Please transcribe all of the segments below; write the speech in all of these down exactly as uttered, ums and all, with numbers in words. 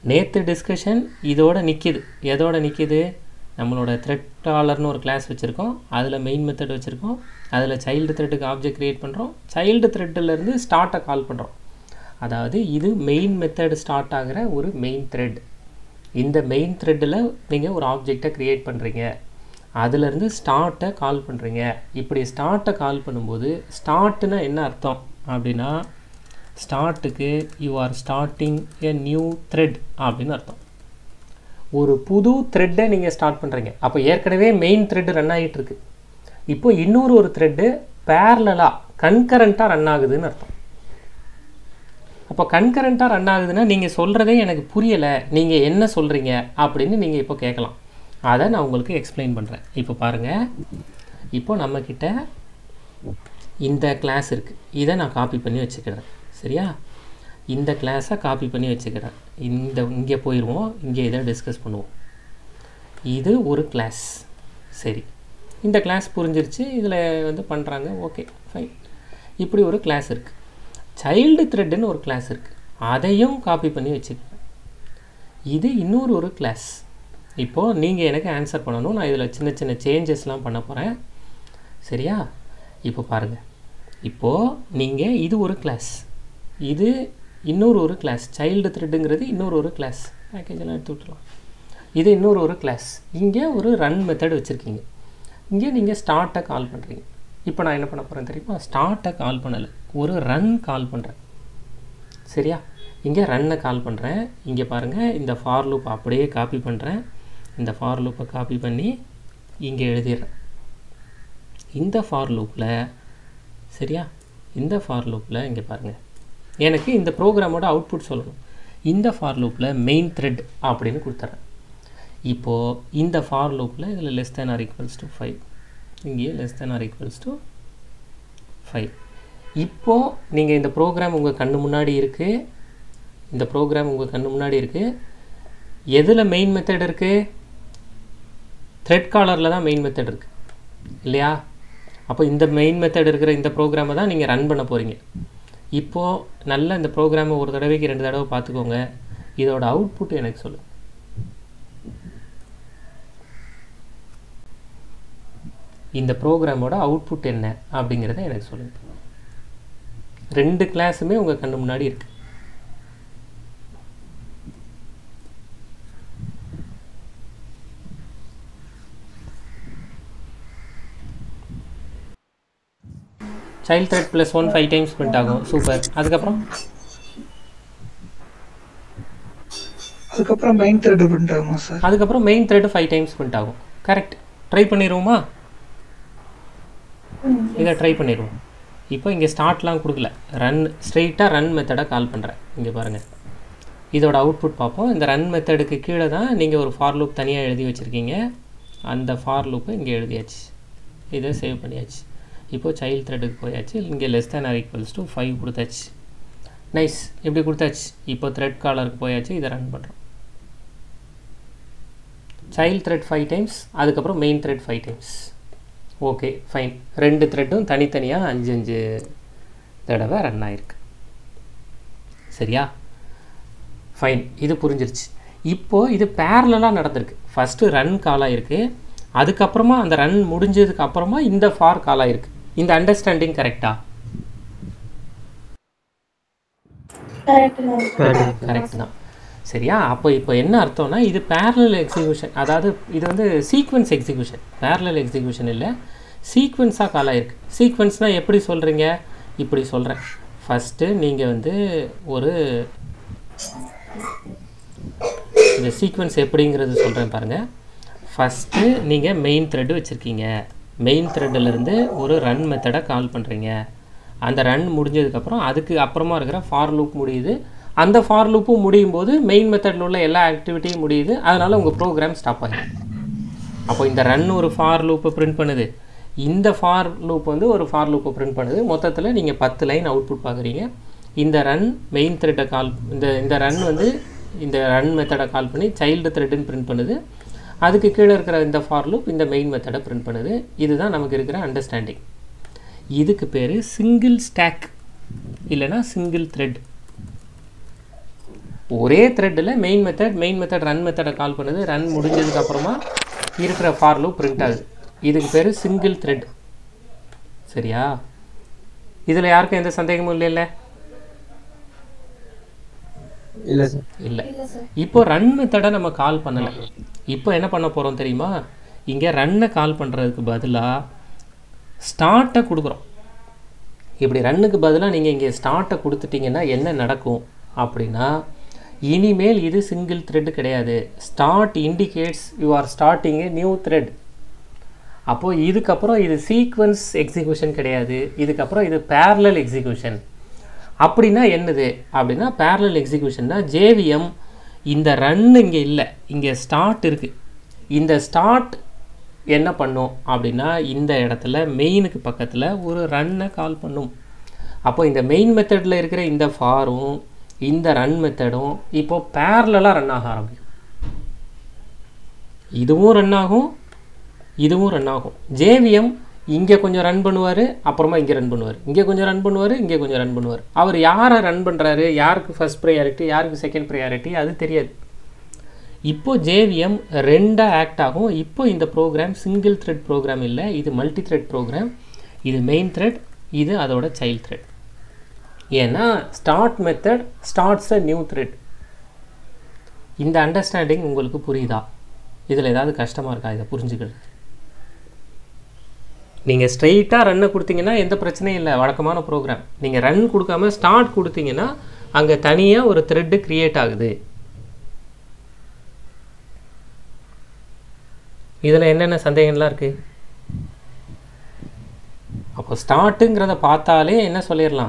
நேற்று டிஸ்கஷன் இதோட நிற்கிது. எதோட நிற்கிது? நம்மளோட த்ரெட் காலர்னு ஒரு கிளாஸ் வச்சுருக்கோம், அதில் மெயின் மெத்தட் வச்சுருக்கோம், அதில் சைல்டு த்ரெட்டுக்கு ஆப்ஜெக்ட் க்ரியேட் பண்ணுறோம், சைல்டு த்ரெட்டிலேருந்து ஸ்டார்ட்டை கால் பண்ணுறோம். அதாவது இது மெயின் மெத்தட் ஸ்டார்ட் ஆகிற ஒரு மெயின் த்ரெட். இந்த மெயின் த்ரெட்டில் நீங்கள் ஒரு ஆப்ஜெக்டை க்ரியேட் பண்ணுறீங்க, அதிலேருந்து ஸ்டார்ட்டை கால் பண்ணுறீங்க. இப்படி ஸ்டார்ட்டை கால் பண்ணும்போது ஸ்டார்ட்னா என்ன அர்த்தம் அப்படின்னா, ஸ்டார்ட்டுக்கு you are starting a new thread அப்படின்னு அர்த்தம். ஒரு புது த்ரெட்டை நீங்கள் ஸ்டார்ட் பண்ணுறீங்க. அப்போ ஏற்கனவே மெயின் த்ரெட்டு ரன் ஆகிட்டுருக்கு, இப்போ இன்னொரு ஒரு த்ரெட்டு பேரலாக கன்கரண்ட்டாக ரன் ஆகுதுன்னு அர்த்தம். அப்போ கன்கரண்ட்டாக ரன் ஆகுதுன்னா நீங்கள் சொல்கிறதே எனக்கு புரியலை, நீங்கள் என்ன சொல்கிறீங்க அப்படின்னு நீங்கள் இப்போ கேட்கலாம். அதை நான் உங்களுக்கு எக்ஸ்பிளைன் பண்ணுறேன். இப்போ பாருங்கள், இப்போ நம்மக்கிட்ட இந்த கிளாஸ் இருக்குது, இதை நான் காப்பி பண்ணி வச்சுக்கிறேன். சரியா? இந்த கிளாஸை காப்பி பண்ணி வச்சுக்கிறேன். இந்த இங்கே போயிடுவோம், இங்கே இதை டிஸ்கஸ் பண்ணுவோம். இது ஒரு கிளாஸ். சரி, இந்த கிளாஸ் புரிஞ்சிருச்சு, இதில் வந்து பண்ணுறாங்க. Okay fine. இப்படி ஒரு கிளாஸ் இருக்குது. சைல்டு த்ரெட்டுன்னு ஒரு கிளாஸ் இருக்குது, அதையும் காப்பி பண்ணி வச்சுக்கிறேன். இது இன்னொரு ஒரு கிளாஸ். இப்போது நீங்கள் எனக்கு ஆன்சர் பண்ணணும். நான் இதில் சின்ன சின்ன சேஞ்சஸ்லாம் பண்ண போகிறேன். சரியா? இப்போ பாருங்கள், இப்போது நீங்கள் இது ஒரு கிளாஸ், இது இன்னொரு ஒரு கிளாஸ். சைல்டு த்ரெட்டுங்கிறது இன்னொரு ஒரு கிளாஸ். பேக்கேஜெல்லாம் எடுத்து விட்டுலாம். இது இன்னொரு ஒரு கிளாஸ். இங்கே ஒரு ரன் மெத்தட் வச்சுருக்கீங்க, இங்கே நீங்கள் ஸ்டார்ட்டை கால் பண்ணுறீங்க. இப்போ நான் என்ன பண்ண போகிறேன் தெரியுமா? ஸ்டார்ட்டை கால் பண்ணலை, ஒரு ரன் கால் பண்ணுறேன். சரியா? இங்கே ரன்னை கால் பண்ணுறேன். இங்கே பாருங்கள், இந்த ஃபார் லூப் அப்படியே காப்பி பண்ணுறேன். இந்த ஃபார் லூப்பை காப்பி பண்ணி இங்கே எழுதிடுறேன். இந்த ஃபார் லூப்பில், சரியா, இந்த ஃபார் லூப்பில் இங்கே பாருங்கள், எனக்கு இந்த ப்ரோக்ராமோட அவுட்புட் சொல்லணும். இந்த ஃபார் லூப்பில் மெயின் த்ரெட் அப்படின்னு கொடுத்துட்றேன். இப்போது இந்த ஃபார் லூப்பில் இதில் less than or equals to five, இங்கேயே less than or equals to five. இப்போது நீங்கள் இந்த ப்ரோக்ராம் உங்கள் கண்ணு முன்னாடி இருக்குது, இந்த ப்ரோக்ராம் உங்கள் கண்ணு முன்னாடி இருக்குது. எதில் மெயின் மெத்தட் இருக்குது? த்ரெட் காலரில் தான் மெயின் மெத்தட் இருக்குது இல்லையா? அப்போ இந்த மெயின் மெத்தட் இருக்கிற இந்த ப்ரோக்ராமை தான் நீங்கள் ரன் பண்ண போகிறீங்க. இப்போது நல்ல இந்த ப்ரோக்ராமை ஒரு தடவைக்கு ரெண்டு தடவை பார்த்துக்கோங்க. இதோட அவுட்புட் எனக்கு சொல்லுங்கள். இந்த ப்ரோக்ராமோட அவுட்புட் என்ன அப்படிங்கிறத எனக்கு சொல்லுங்கள். ரெண்டு கிளாஸுமே உங்கள் கண்ணு முன்னாடி இருக்குது. Child thread plus one five times print ஆகும். சூப்பர். அதுக்கப்புறம் அதுக்கப்புறம் மெயின் த்ரெட் பிரிண்ட் ஆகுமா சார்? அதுக்கப்புறம் main thread five times print ஆகும். கரெக்ட். ட்ரை பண்ணிடுவோமா? இதை ட்ரை பண்ணிடுவோம். இப்போ இங்கே ஸ்டார்ட்லாம் கொடுக்கல, ரன் ஸ்ட்ரெயிட்டாக ரன் மெத்தடை கால் பண்ணுறேன். இங்கே பாருங்கள், இதோட அவுட்புட் பார்ப்போம். இந்த ரன் மெத்தடுக்கு கீழே தான் நீங்கள் ஒரு ஃபார் லூப் தனியாக எழுதி வச்சுருக்கீங்க. அந்த ஃபார் லூப்பை இங்கே எழுதியாச்சு, இதை சேவ் பண்ணியாச்சு. இப்போது சைல்டு த்ரெட்டுக்கு போயாச்சு, இங்கே less than or equals to five கொடுத்தாச்சு. நைஸ், இப்படி கொடுத்தாச்சு. இப்போ த்ரெட் காலருக்கு போயாச்சு, இதை ரன் பண்ணுறோம். சைல்டு த்ரெட் ஃபைவ் டைம்ஸ், அதுக்கப்புறம் main thread five times. Okay fine. ரெண்டு த்ரெட்டும் தனித்தனியாக அஞ்சு அஞ்சு தடவை ரன் ஆகிருக்கு. சரியா? ஃபைன், இது புரிஞ்சிருச்சு. இப்போது இது பேரலாக நடந்திருக்கு. ஃபஸ்ட்டு ரன் கால் ஆகிருக்கு, அதுக்கப்புறமா அந்த ரன் முடிஞ்சதுக்கு அப்புறமா இந்த ஃபார் கால் ஆகிருக்கு. இந்த அண்டர்ஸ்டாண்டிங் கரெக்டா? கரெக்ட் தான். சரியா? அப்போ இப்போ என்ன அர்த்தம்னா, இது பேரலல் எக்ஸிக்யூஷன், அதாவது இது வந்து சீக்வன்ஸ் எக்ஸிக்யூஷன். பேரலல் எக்ஸிக்யூஷன் இல்லை, சீக்வன்ஸாக கால் ஆகிருக்கு. சீக்வன்ஸ்னால் எப்படி சொல்கிறீங்க? இப்படி சொல்கிறேன். ஃபஸ்ட்டு நீங்கள் வந்து ஒரு இந்த சீக்வன்ஸ் எப்படிங்கிறது சொல்கிறேன் பாருங்கள். ஃபஸ்ட்டு நீங்கள் மெயின் த்ரெட்டு வச்சுருக்கீங்க, மெயின் த்ரெட்டிலேருந்து ஒரு ரன் மெத்தடை கால் பண்ணுறீங்க. அந்த ரன் முடிஞ்சதுக்கப்புறம் அதுக்கு அப்புறமா இருக்கிற ஃபார் லூப் முடியுது. அந்த ஃபார் லூப்பும் முடியும் போது மெயின் மெத்தடில் உள்ள எல்லா ஆக்டிவிட்டியும் முடியுது. அதனால் உங்கள் ப்ரோக்ராம் ஸ்டாப் ஆகிடும். அப்போ இந்த ரன் ஒரு ஃபார் லூப்பை பிரிண்ட் பண்ணுது, இந்த ஃபார் லூப் வந்து ஒரு ஃபார் லூப்பை பிரிண்ட் பண்ணுது. மொத்தத்தில் நீங்கள் பத்து லைன் அவுட்புட் பார்க்குறீங்க. இந்த ரன் மெயின் த்ரெட்டை கால், இந்த இந்த ரன் வந்து இந்த ரன் மெத்தடை கால் பண்ணி சைல்டு த்ரெட்டுன்னு பிரிண்ட் பண்ணுது. அதுக்கு கீழே இருக்கிற இந்த ஃபார் லூப் இந்த மெயின் மெத்தடை பிரிண்ட் பண்ணுது. இதுதான் நமக்கு இருக்கிற அண்டர்ஸ்டாண்டிங். இதுக்கு பேர் சிங்கிள் ஸ்டாக் இல்லைனா சிங்கிள் த்ரெட். ஒரே த்ரெட்டில் main method main method run மெத்தடை கால் பண்ணுது, ரன் முடிஞ்சதுக்கப்புறமா இருக்கிற ஃபார் லூப் பிரிண்ட் ஆகுது. இதுக்கு பேர் சிங்கிள் த்ரெட். சரியா? இதில் யாருக்கும் எந்த சந்தேகமும் இல்லை இல்லை இல்லை சார். இல்லை. இப்போ ரன் மெத்தடை நம்ம கால் பண்ணலை. இப்போ என்ன பண்ண போகிறோம் தெரியுமா? இங்கே ரன்னை கால் பண்ணுறதுக்கு பதிலாக ஸ்டார்ட்டை கொடுக்குறோம். இப்படி ரன்னுக்கு பதிலாக நீங்கள் இங்கே ஸ்டார்ட்டை கொடுத்துட்டிங்கன்னா என்ன நடக்கும் அப்படின்னா, இனிமேல் இது சிங்கிள் த்ரெட் கிடையாது. Start indicates you are starting a new thread. அப்போது இதுக்கப்புறம் இது சீக்வன்ஸ் எக்ஸிக்யூஷன் கிடையாது, இதுக்கப்புறம் இது பேரலல் எக்ஸிக்யூஷன். அப்படின்னா என்னது அப்படின்னா, பேரலல் எக்ஸிக்யூஷன்னா ஜேவிஎம் இந்த ரன் இங்கே இல்லை, இங்கே ஸ்டார்ட் இருக்குது. இந்த ஸ்டார்ட் என்ன பண்ணும் அப்படின்னா, இந்த இடத்துல மெயினுக்கு பக்கத்தில் ஒரு ரன்னை கால் பண்ணும். அப்போ இந்த மெயின் மெத்தடில் இருக்கிற இந்த ஃபாரும் இந்த ரன் மெத்தடும் இப்போது பேரலாக ரன் ஆக ஆரம்பிக்கும். இதுவும் ரன் ஆகும், இதுவும் ரன் ஆகும். ஜேவிஎம் இங்கே கொஞ்சம் ரன் பண்ணுவார், அப்புறமா இங்கே ரன் பண்ணுவார், இங்கே கொஞ்சம் ரன் பண்ணுவார், இங்கே கொஞ்சம் ரன் பண்ணுவார். அவர் யாரை ரன் பண்ணுறாரு, யாருக்கு ஃபஸ்ட் ப்ரையாரிட்டி, யாருக்கு செகண்ட் ப்ரையாரிட்டி அது தெரியாது. இப்போது ஜேவிஎம் ரெண்டாக ஆக்ட் ஆகும். இப்போ இந்த ப்ரோக்ராம் சிங்கிள் த்ரெட் ப்ரோக்ராம் இல்லை, இது மல்டி த்ரெட் ப்ரோக்ராம். இது மெயின் த்ரெட், இது அதோட சைல்ட் த்ரெட். ஏன்னா start method starts a new thread. இந்த அண்டர்ஸ்டாண்டிங் உங்களுக்கு புரியுதா? இதில் ஏதாவது கஷ்டமாக இருக்கா இதை புரிஞ்சுக்கிறது? நீங்கள் ஸ்ட்ரெயிட்டாக ரன்னை கொடுத்தீங்கன்னா எந்த பிரச்சனையும் இல்லை, வழக்கமான ப்ரோக்ராம். நீங்கள் ரன் கொடுக்காம ஸ்டார்ட் கொடுத்தீங்கன்னா அங்கே தனியாக ஒரு த்ரெட்டு க்ரியேட் ஆகுது. இதில் என்னென்ன சந்தேகம்லாம் இருக்குது? அப்போ ஸ்டார்ட்டுங்கிறத பார்த்தாலே என்ன சொல்லிடலாம்,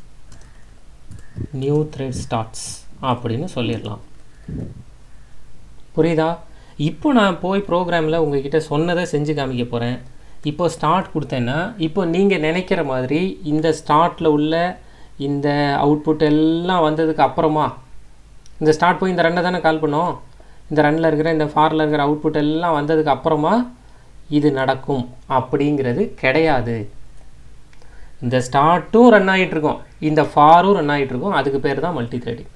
நியூ த்ரெட் ஸ்டார்ட்ஸ் அப்படின்னு சொல்லிடலாம். புரியுதா? இப்போ நான் போய் ப்ரோக்ராமில் உங்ககிட்ட சொன்னதை செஞ்சு காமிக்க போகிறேன். இப்போ ஸ்டார்ட் கொடுத்தேன்னா இப்போ நீங்கள் நினைக்கிற மாதிரி இந்த ஸ்டார்ட்டில் உள்ள இந்த அவுட்புட் எல்லாம் வந்ததுக்கு அப்புறமா இந்த ஸ்டார்ட் போய் இந்த ரன்னை தானே கால் பண்ணோம். இந்த ரன்னில் இருக்கிற இந்த ஃபாரில் இருக்கிற அவுட்புட் எல்லாம் வந்ததுக்கு அப்புறமா இது நடக்கும் அப்படிங்கிறது கிடையாது. இந்த ஸ்டார்ட்டும் ரன் ஆகிட்டுருக்கோம், இந்த ஃபாரும் ரன் ஆகிட்டுருக்கோம். அதுக்கு பேர் தான் மல்டி த்ரெடிங்.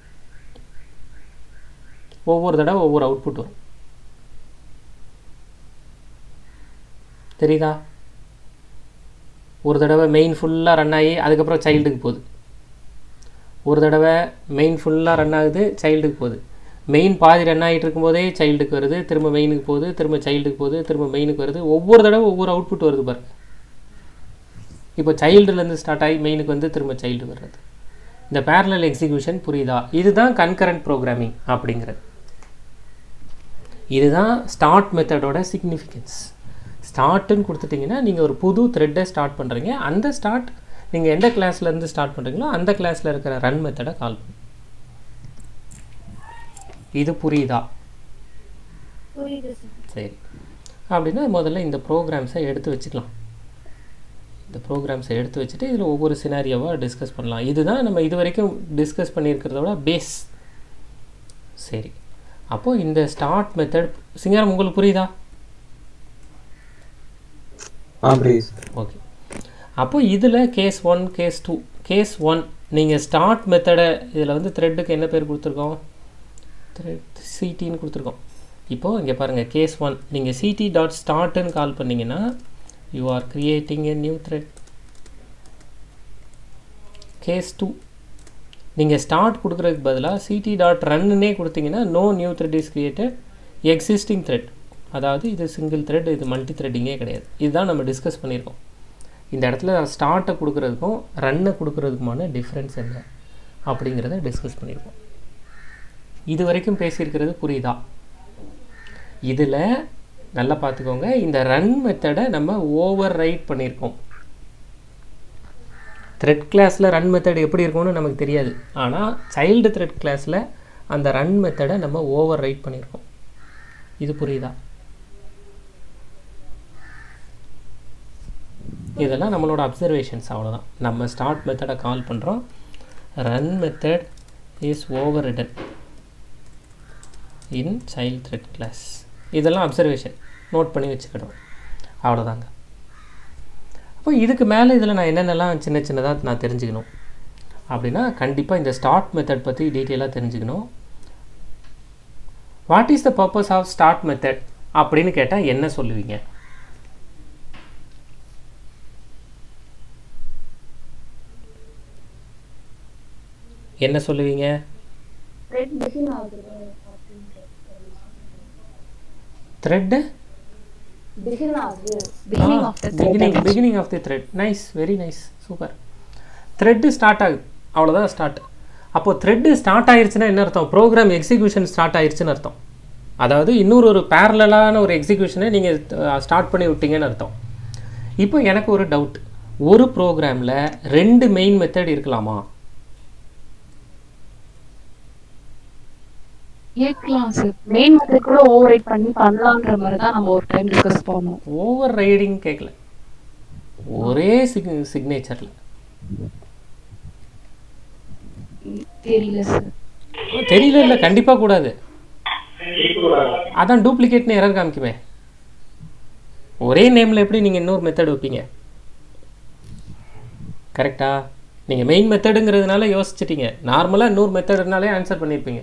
ஒவ்வொரு தடவை ஒவ்வொரு அவுட்புட் வரும். தெரியுதா? ஒரு தடவை மெயின் ஃபுல்லாக ரன் ஆகி அதுக்கப்புறம் சைல்டுக்கு போகுது. ஒரு தடவை மெயின் ஃபுல்லாக ரன் ஆகுது, சைல்டுக்கு போகுது. மெயின் பாதி ரன் ஆகிட்டு இருக்கும்போதே சைல்டுக்கு வருது, திரும்ப மெயினுக்கு போகுது, திரும்ப சைல்டுக்கு போகுது, திரும்ப மெயினுக்கு வருது. ஒவ்வொரு தடவை ஒவ்வொரு அவுட்புட் வருது பாருங்க. இப்போ சைல்டுலேருந்து ஸ்டார்ட் ஆகி மெயினுக்கு வந்து திரும்ப சைல்டு வர்றது. இந்த பேரலல் எக்ஸிக்யூஷன் புரியுதா? இதுதான் கன்கரண்ட் ப்ரோக்ராமிங் அப்படிங்கிறது. இதுதான் ஸ்டார்ட் மெத்தடோட சிக்னிஃபிகன்ஸ். ஸ்டார்ட்டுன்னு கொடுத்துட்டிங்கன்னா நீங்கள் ஒரு புது த்ரெட்டை ஸ்டார்ட் பண்ணுறீங்க. அந்த ஸ்டார்ட் நீங்கள் எந்த கிளாஸ்லேருந்து ஸ்டார்ட் பண்ணுறீங்களோ அந்த கிளாஸில் இருக்கிற ரன் மெத்தடை கால் பண்ணுங்க. இது புரியுதா? சரி. அப்படின்னா முதல்ல இந்த ப்ரோக்ராம்ஸை எடுத்து வச்சுக்கலாம். இந்த ப்ரோக்ராம்ஸை எடுத்து வச்சுட்டு இதில் ஒவ்வொரு சினாரியோவாக டிஸ்கஸ் பண்ணலாம். இதுதான் நம்ம இது வரைக்கும் டிஸ்கஸ் பண்ணியிருக்கிறதோட பேஸ். சரி, அப்போது இந்த ஸ்டார்ட் மெத்தட் சிங்காரம் உங்களுக்கு புரியுதா? ஓகே. அப்போ இதில் case one, case two. Case one நீங்கள் ஸ்டார்ட் மெத்தடை இதில் வந்து த்ரெட்டுக்கு என்ன பேர் கொடுத்துருக்கோம்? த்ரெட் சிடின்னு கொடுத்துருக்கோம். இப்போது இங்கே பாருங்கள், கேஸ் ஒன் நீங்கள் சிடி டாட் ஸ்டார்ட்டுன்னு கால் பண்ணிங்கன்னா you are creating a new thread. Case two நீங்கள் ஸ்டார்ட் கொடுக்குறதுக்கு பதிலாக சிடி டாட் ரன்னுன்னே கொடுத்தீங்கன்னா no new thread is created, existing thread. அதாவது இது சிங்கிள் த்ரெட், இது மல்டி த்ரெட்டிங்கே கிடையாது. இதுதான் நம்ம டிஸ்கஸ் பண்ணியிருக்கோம். இந்த இடத்துல ஸ்டார்ட்டை கொடுக்குறதுக்கும் ரன்னை கொடுக்குறதுக்குமான டிஃப்ரென்ஸ் என்ன அப்படிங்கிறத டிஸ்கஸ் பண்ணியிருக்கோம். இது வரைக்கும் பேசியிருக்கிறது புரியுதா? இதில் நல்லா பார்த்துக்கோங்க, இந்த ரன் மெத்தடை நம்ம ஓவர் ரைட் பண்ணியிருக்கோம். த்ரெட் கிளாஸில் ரன் மெத்தட் எப்படி இருக்கும்னு நமக்கு தெரியாது. ஆனால் சைல்டு த்ரெட் கிளாஸில் அந்த ரன் மெத்தடை நம்ம ஓவர் ரைட் பண்ணியிருக்கோம். இது புரியுதா? இதெல்லாம் நம்மளோட அப்சர்வேஷன்ஸ், அவ்வளோதான். நம்ம ஸ்டார்ட் மெத்தடை கால் பண்ணுறோம், run method is overridden in child thread class. இதெல்லாம் அப்சர்வேஷன், நோட் பண்ணி வச்சுக்கிடுறோம், அவ்வளோதாங்க. அப்போ இதுக்கு மேலே இதில் நான் என்னென்னலாம் சின்ன சின்னதாக நான் தெரிஞ்சுக்கணும் அப்படின்னா, கண்டிப்பாக இந்த ஸ்டார்ட் மெத்தட் பற்றி டீட்டெயிலாக தெரிஞ்சுக்கணும். What is the purpose of start method அப்படின்னு கேட்டால் என்ன சொல்லுவீங்க? என்ன சொல்லுவீங்க? Thread beginning beginning of the thread. Nice, very nice, super. Thread start ஆகுது, அவ்வளோதான் ஸ்டார்ட். அப்போது த்ரெட்டு ஸ்டார்ட் ஆயிடுச்சுன்னா என்ன அர்த்தம்? ப்ரோக்ராம் எக்ஸிக்யூஷன் ஸ்டார்ட் ஆயிடுச்சுன்னு அர்த்தம். அதாவது இன்னொரு ஒரு பேரலான ஒரு எக்ஸிக்யூஷனை நீங்கள் ஸ்டார்ட் பண்ணி விட்டீங்கன்னு அர்த்தம். இப்போ எனக்கு ஒரு டவுட், ஒரு ப்ரோக்ராமில் ரெண்டு மெயின் மெத்தட் இருக்கலாமா? கேட்கலாம் சார். மெயின் மெத்தட் கூட ஓவர் ரைட் பண்ணி பண்ணலாம்ன்ற மாதிரி தான் நம்ம ஒரு டைம் டிஸ்கஸ் பண்ணோம். ஓவர் ரைடிங் கேட்கல, ஒரே சிக் சிக்னேச்சரில். தெரியல சார். தெரியல, இல்லை கண்டிப்பாக கூடாது. அதான் டூப்ளிகேட்னு எரர் காமிக்குமே. ஒரே நேமில் எப்படி நீங்கள் இன்னொரு மெத்தட் வைப்பீங்க? கரெக்டா? நீங்கள் மெயின் மெத்தடுங்கிறதுனால யோசிச்சிட்டீங்க, நார்மலாக இன்னொரு மெத்தடுனாலே ஆன்சர் பண்ணியிருப்பீங்க.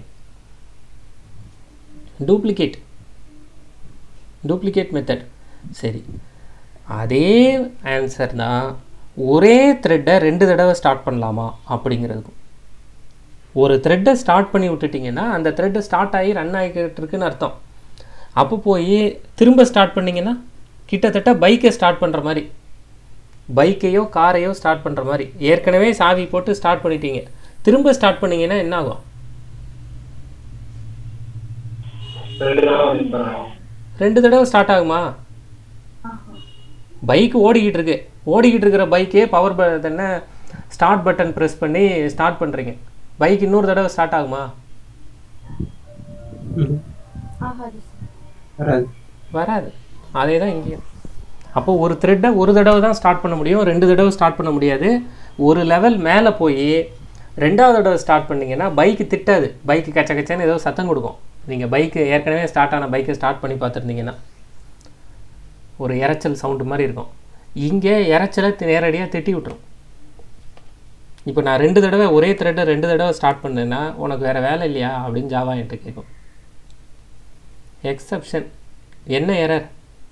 Duplicate duplicate method. சரி, அதே ஆன்சர் தான் ஒரே த்ரெட்டை ரெண்டு தடவை ஸ்டார்ட் பண்ணலாமா அப்படிங்கிறதுக்கும். ஒரு த்ரெட்டை ஸ்டார்ட் பண்ணி விட்டுட்டிங்கன்னா அந்த த்ரெட்டை ஸ்டார்ட் ஆகி ரன் ஆகிக்கிட்டு இருக்குன்னு அர்த்தம். அப்போ போய் திரும்ப ஸ்டார்ட் பண்ணிங்கன்னா கிட்டத்தட்ட பைக்கை ஸ்டார்ட் பண்ணுற மாதிரி, பைக்கையோ காரையோ ஸ்டார்ட் பண்ணுற மாதிரி. ஏற்கனவே சாவி போட்டு ஸ்டார்ட் பண்ணிட்டீங்க, திரும்ப ஸ்டார்ட் பண்ணிங்கன்னா என்ன ஆகும்? ரெண்டு தடவை ஸ்டார்ட் ஆகுமா? பைக் ஓடிக்கிட்டு இருக்கு, ஓடிக்கிட்டு இருக்கிற பைக்கே பவர் பட்டனை ஸ்டார்ட் பட்டன் ப்ரெஸ் பண்ணி ஸ்டார்ட் பண்ணுறீங்க, பைக் இன்னொரு தடவை ஸ்டார்ட் ஆகுமா? வராது. அதே தான் இங்கேயும். அப்போ ஒரு த்ரெட்டை ஒரு தடவை தான் ஸ்டார்ட் பண்ண முடியும், ரெண்டு தடவை ஸ்டார்ட் பண்ண முடியாது. ஒரு லெவல் மேலே போய் ரெண்டாவது தடவை ஸ்டார்ட் பண்ணிங்கன்னா பைக்கு திட்டாது, பைக்கு கச்ச கச்சன்னு ஏதோ சத்தம் கொடுக்கும். நீங்கள் பைக்கு ஏற்கனவே ஸ்டார்ட் ஆன பைக்கை ஸ்டார்ட் பண்ணி பார்த்துருந்தீங்கன்னா ஒரு இறைச்சல் சவுண்டு மாதிரி இருக்கும். இங்கே இறைச்சலை நேரடியாக திட்டி விட்டுரும். இப்போ நான் ரெண்டு தடவை ஒரே த்ரெட்டை ரெண்டு தடவை ஸ்டார்ட் பண்ணேன்னா உனக்கு வேறு வேலை இல்லையா அப்படின்னு ஜாவா என்கிட்ட கேட்கும். எக்ஸப்ஷன் என்ன error?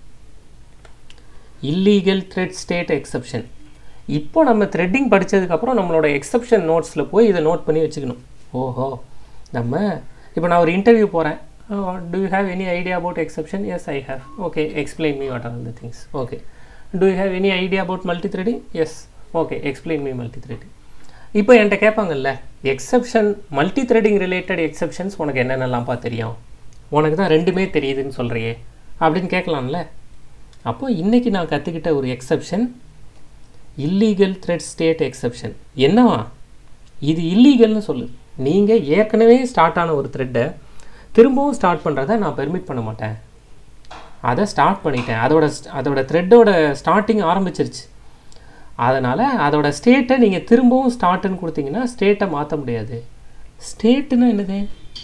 Illegal thread state exception. இப்போ நம்ம த்ரெட்டிங் படித்ததுக்கப்புறம் நம்மளோட எக்ஸப்ஷன் நோட்ஸில் போய் இதை நோட் பண்ணி வச்சுக்கணும். ஓஹோ, நம்ம இப்போ நான் ஒரு இன்டர்வியூ போகிறேன், do you have any idea about exception? Yes, I have. Okay, explain me what are the things. Okay, do you have any idea about multi-threading? Yes. Okay, explain me multi-threading. இப்போ என்கிட்ட கேட்பாங்கல்ல, exception multi threading related exceptions உனக்கு என்னென்னலாம்ப்பா தெரியும், உனக்கு தான் ரெண்டுமே தெரியுதுன்னு சொல்கிறியே அப்படின்னு கேட்கலாம்ல. அப்போ இன்றைக்கி நான் கற்றுக்கிட்ட ஒரு exception illegal thread state exception. என்னவா இது? இல்லீகல்னு சொல்லுது. நீங்கள் ஏற்கனவே ஸ்டார்ட் ஆன ஒரு த்ரெட்டை திரும்பவும் ஸ்டார்ட் பண்ணுறதை நான் பெர்மிட் பண்ண மாட்டேன். அதை ஸ்டார்ட் பண்ணிட்டேன், அதோட அதோட த்ரெட்டோட ஸ்டார்டிங் ஆரம்பிச்சிருச்சு. அதனால் அதோட ஸ்டேட்டை நீங்கள் திரும்பவும் ஸ்டார்ட்டுன்னு கொடுத்தீங்கன்னா ஸ்டேட்டை மாற்ற முடியாது. ஸ்டேட்டுன்னா என்னது?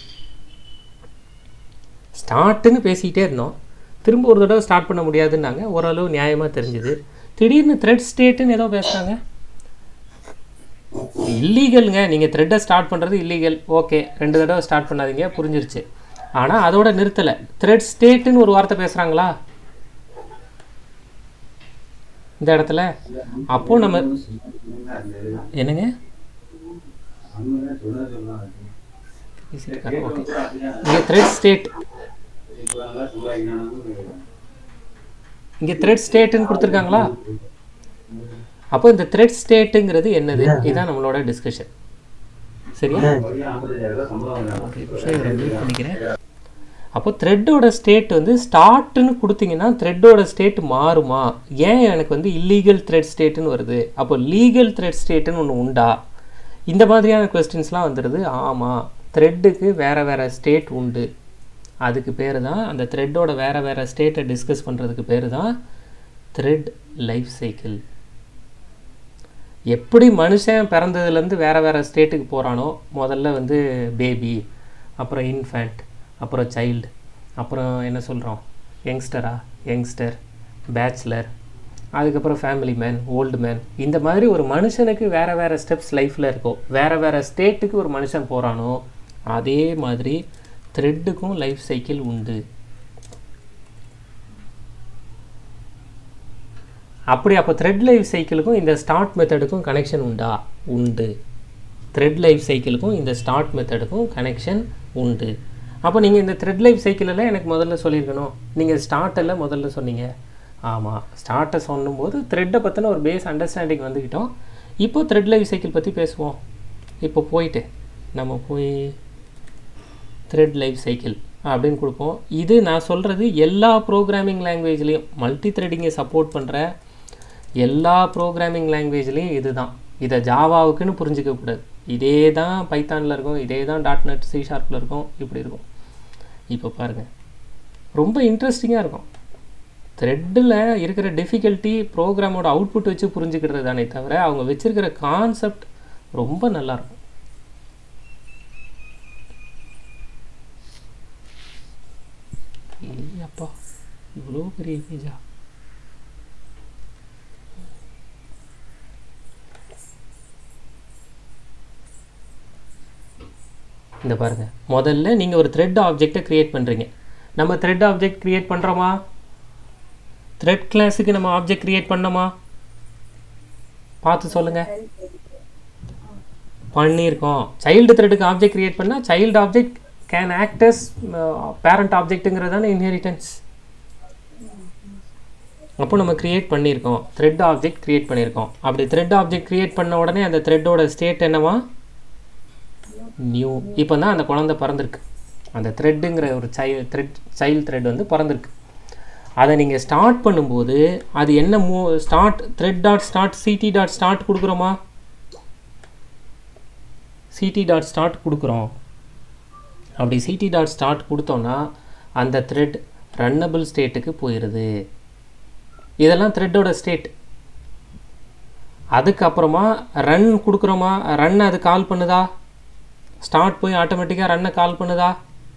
ஸ்டார்ட்டுன்னு பேசிக்கிட்டே இருந்தோம், திரும்ப ஒரு தடவை ஸ்டார்ட் பண்ண முடியாதுன்னாங்க, ஓரளவு நியாயமாக தெரிஞ்சுது. திடீர்னு த்ரெட் ஸ்டேட்டுன்னு ஏதோ பேசுகிறாங்க. இல்லீகலுங்க, நீங்கள் த்ரெட்டை ஸ்டார்ட் பண்ணுறது இல்லீகல். ஓகே, ரெண்டு தடவை ஸ்டார்ட் பண்ணாதீங்க, புரிஞ்சிருச்சு. ஆனால் அதோட நிறுத்தலை, த்ரெட் ஸ்டேட்டுன்னு ஒரு வார்த்தை பேசுகிறாங்களா இந்த இடத்துல? அப்போது நம்ம என்னங்க ஓகே, இங்கே த்ரெட் ஸ்டேட், இங்கே த்ரெட் ஸ்டேட்டுன்னு கொடுத்துருக்காங்களா? அப்போ இந்த த்ரெட் ஸ்டேட்டுங்கிறது என்னது? இதுதான் நம்மளோட டிஸ்கஷன். சரியா? பண்ணிக்கிறேன். அப்போ த்ரெட்டோட ஸ்டேட் வந்து ஸ்டார்ட்னு கொடுத்தீங்கன்னா த்ரெட்டோட ஸ்டேட் மாறுமா? ஏன் எனக்கு வந்து இல்லீகல் த்ரெட் ஸ்டேட்டுன்னு வருது? அப்போ லீகல் த்ரெட் ஸ்டேட்டுன்னு ஒன்று உண்டா? இந்த மாதிரியான கொஸ்டின்ஸ்லாம் வந்துடுது. ஆமாம், த்ரெட்டுக்கு வேறு வேறு ஸ்டேட் உண்டு. அதுக்கு பேர் தான், அந்த த்ரெட்டோட வேறு வேறு ஸ்டேட்டை டிஸ்கஸ் பண்ணுறதுக்கு பேர் தான் த்ரெட் லைஃப் சைக்கிள். எப்படி மனுஷன் பிறந்ததுலேருந்து வேறு வேறு ஸ்டேட்டுக்கு போகிறானோ, முதல்ல வந்து பேபி, அப்புறம் இன்ஃபேண்ட், அப்புறம் சைல்டு, அப்புறம் என்ன சொல்கிறோம் யங்ஸ்டரா யங்ஸ்டர், பேச்சுலர், அதுக்கப்புறம் ஃபேமிலி மேன், ஓல்டு மேன். இந்த மாதிரி ஒரு மனுஷனுக்கு வேறு வேறு ஸ்டெப்ஸ் லைஃப்பில் இருக்கும். வேறு வேறு ஸ்டேட்டுக்கு ஒரு மனுஷன் போகிறானோ, அதே மாதிரி த்ரெட்டுக்கும் லைஃப் சைக்கிள் உண்டு. அப்படி அப்போ த்ரெட் லைஃப் சைக்கிளுக்கும் இந்த ஸ்டார்ட் மெத்தடுக்கும் கனெக்ஷன் உண்டா? உண்டு. த்ரெட் லைஃப் சைக்கிளுக்கும் இந்த ஸ்டார்ட் மெத்தடுக்கும் கனெக்ஷன் உண்டு. அப்போ நீங்கள் இந்த த்ரெட் லைஃப் சைக்கிளெல்லாம் எனக்கு முதல்ல சொல்லியிருக்கணும். நீங்கள் ஸ்டார்ட்டெல்லாம் முதல்ல சொன்னீங்க. ஆமாம், ஸ்டார்ட்டை சொல்லும்போது த்ரெட்டை பற்றின ஒரு பேஸ் அண்டர்ஸ்டாண்டிங் வந்துக்கிட்டோம். இப்போது த்ரெட் லைஃப் சைக்கிள் பற்றி பேசுவோம். இப்போ போயிட்டு நம்ம போய் த்ரெட் லைஃப் சைக்கிள் அப்படின்னு கொடுப்போம். இது நான் சொல்கிறது எல்லா ப்ரோக்ராமிங் லாங்குவேஜ்லேயும், மல்டி த்ரெட்டிங்கை சப்போர்ட் பண்ணுற எல்லா ப்ரோக்ராமிங் லாங்குவேஜ்லேயும் இது தான். இதை ஜாவாவுக்குன்னு புரிஞ்சிக்கக்கூடாது. இதே தான் பைத்தானில் இருக்கும், இதே தான் டாட் நெட் சி ஷார்ப்பில் இருக்கும், இப்படி இருக்கும். இப்போ பாருங்கள், ரொம்ப இன்ட்ரெஸ்டிங்காக இருக்கும். த்ரெட்டில் இருக்கிற டிஃபிகல்ட்டி ப்ரோக்ராமோட அவுட்புட் வச்சு புரிஞ்சுக்கிறது தானே தவிர அவங்க வச்சுருக்கிற கான்செப்ட் ரொம்ப நல்லாயிருக்கும். அப்பா இவ்வளோ பெரிய இமேஜா? இந்த பாருங்கள், முதல்ல நீங்கள் ஒரு த்ரெட் ஆப்ஜெக்டை க்ரியேட் பண்ணுறீங்க. நம்ம த்ரெட் ஆப்ஜெக்ட் க்ரியேட் பண்ணுறோமா? த்ரெட் கிளாஸுக்கு நம்ம ஆப்ஜெக்ட் க்ரியேட் பண்ணோமா? பார்த்து சொல்லுங்கள். பண்ணியிருக்கோம். சைல்டு த்ரெட்டுக்கு ஆப்ஜெக்ட் க்ரியேட் பண்ணால் child object can act as parent ஆப்ஜெக்ட்டுங்கிறது தானே இன்ஹெரிட்டன்ஸ். அப்போ நம்ம க்ரியேட் பண்ணியிருக்கோம், த்ரெட் ஆப்ஜெக்ட் க்ரியேட் பண்ணியிருக்கோம். அப்படி த்ரெட் ஆப்ஜெக்ட் க்ரியேட் பண்ண உடனே அந்த த்ரெட்டோட ஸ்டேட் என்னவா? நியூ. இப்போ தான் அந்த குழந்தை பிறந்திருக்கு. அந்த த்ரெட்டுங்கிற ஒரு சை த்ரெட் சைல்டு த்ரெட் வந்து பிறந்திருக்கு. அதை நீங்கள் ஸ்டார்ட் பண்ணும்போது அது என்ன மூ start thread dot start CT dot start கொடுக்குறோமா? சிடி டாட் ஸ்டார்ட் கொடுக்குறோம். அப்படி சிடி டாட் ஸ்டார்ட் கொடுத்தோன்னா அந்த த்ரெட் ரன்னபிள் ஸ்டேட்டுக்கு போயிடுது. இதெல்லாம் த்ரெட்டோட ஸ்டேட். அதுக்கப்புறமா ரன் கொடுக்குறோமா? ரன் அது கால் பண்ணுதா? ஸ்டார்ட் போய் ஆட்டோமேட்டிக்காக ரன்னை கால் பண்ணுதா?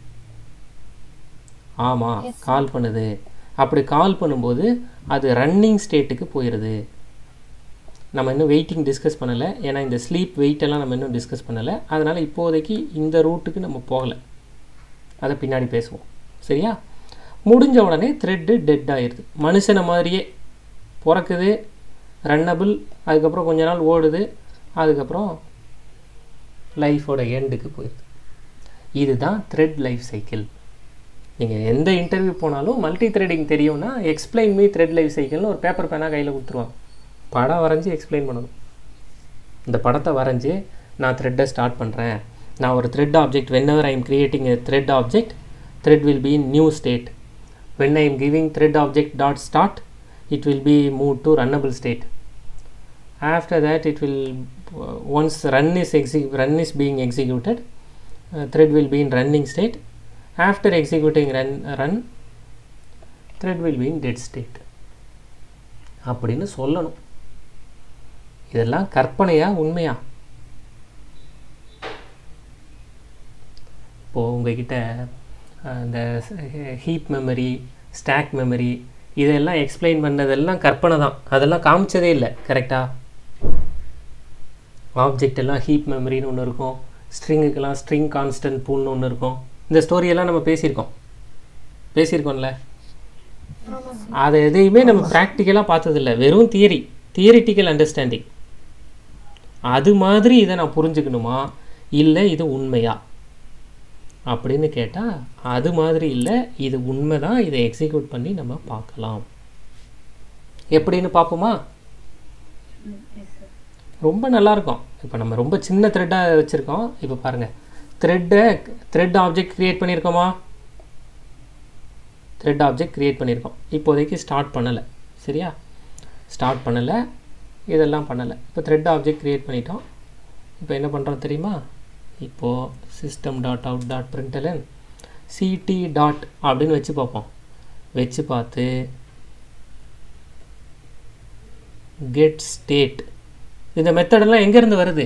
ஆமாம், கால் பண்ணுது. அப்படி கால் பண்ணும்போது அது ரன்னிங் ஸ்டேட்டுக்கு போயிடுது. நம்ம இன்னும் வெயிட்டிங் டிஸ்கஸ் பண்ணலை, ஏன்னா இந்த ஸ்லீப் வெயிட்டெல்லாம் நம்ம இன்னும் டிஸ்கஸ் பண்ணலை. அதனால் இப்போதைக்கு இந்த ரூட்டுக்கு நம்ம போகலை, அதை பின்னாடி பேசுவோம். சரியா? முடிஞ்ச உடனே த்ரெட்டு டெட் ஆகிடுது. மனுஷனை மாதிரியே பிறக்குது, ரன்னபிள், அதுக்கப்புறம் கொஞ்ச நாள் ஓடுது, அதுக்கப்புறம் லைஃபோட எண்டுக்கு போயிடுது. இதுதான் த்ரெட் லைஃப் சைக்கிள். நீங்கள் எந்த இன்டர்வியூ போனாலும் மல்டி த்ரெட்டிங் தெரியும்னா எக்ஸ்பிளைன் மீ த்ரெட் லைஃப் சைக்கிள்னு ஒரு பேப்பர் பேனாக கையில் கொடுத்துருவாங்க. படம் வரைஞ்சி எக்ஸ்பிளைன் பண்ணணும். இந்த படத்தை வரைஞ்சி நான் த்ரெட்டை ஸ்டார்ட் பண்ணுறேன், நான் ஒரு thread object, whenever I am creating a thread object, thread will be in new state. When I am giving thread object dot start, it will be moved to runnable state. After that it will uh, once run is exec run is being executed, uh, thread will be in running state. After executing run run thread will be in dead state. அப்படின்னு சொல்லணும். இதெல்லாம் கற்பனையா உண்மையா? இப்போது உங்ககிட்ட இந்த heap memory, stack memory, இதெல்லாம் explain பண்ணதெல்லாம் கற்பனை தான். அதெல்லாம் காமிச்சதே இல்லை. கரெக்டாக? ஆப்ஜெக்ட் எல்லாம் ஹீப் மெமரின்னு ஒன்று இருக்கும், ஸ்ட்ரிங்குக்கெல்லாம் ஸ்ட்ரிங் கான்ஸ்டன்ட் பூல்னு ஒன்று இருக்கும். இந்த ஸ்டோரியெல்லாம் நம்ம பேசியிருக்கோம் பேசியிருக்கோம்ல அதை எதையுமே நம்ம ப்ராக்டிக்கலாக பார்த்ததில்ல. வெறும் தியரி, தியரிட்டிக்கல் அண்டர்ஸ்டாண்டிங். அது மாதிரி இதை நான் புரிஞ்சுக்கணுமா, இல்லை இது உண்மையா அப்படின்னு கேட்டால் அது மாதிரி இல்லை, இது உண்மை தான். இதை எக்ஸிக்யூட் பண்ணி நம்ம பார்க்கலாம். எப்படின்னு பார்ப்போமா? ரொம்ப நல்லாயிருக்கும். இப்போ நம்ம ரொம்ப சின்ன த்ரெட்டாக வச்சுருக்கோம். இப்போ பாருங்கள், த்ரெட்டை த்ரெட் ஆப்ஜெக்ட் க்ரியேட் பண்ணியிருக்கோமா? த்ரெட் ஆப்ஜெக்ட் க்ரியேட் பண்ணியிருக்கோம். இப்போதைக்கு ஸ்டார்ட் பண்ணலை. சரியா? ஸ்டார்ட் பண்ணலை, இதெல்லாம் பண்ணலை. இப்போ த்ரெட் ஆப்ஜெக்ட் க்ரியேட் பண்ணிட்டோம். இப்போ என்ன பண்ணுறோம் தெரியுமா? இப்போது system dot out dot println CT dot அப்படின்னு வச்சு பார்ப்போம். வச்சு பார்த்து கெட் ஸ்டேட், இந்த மெத்தடெல்லாம் எங்கேருந்து வருது?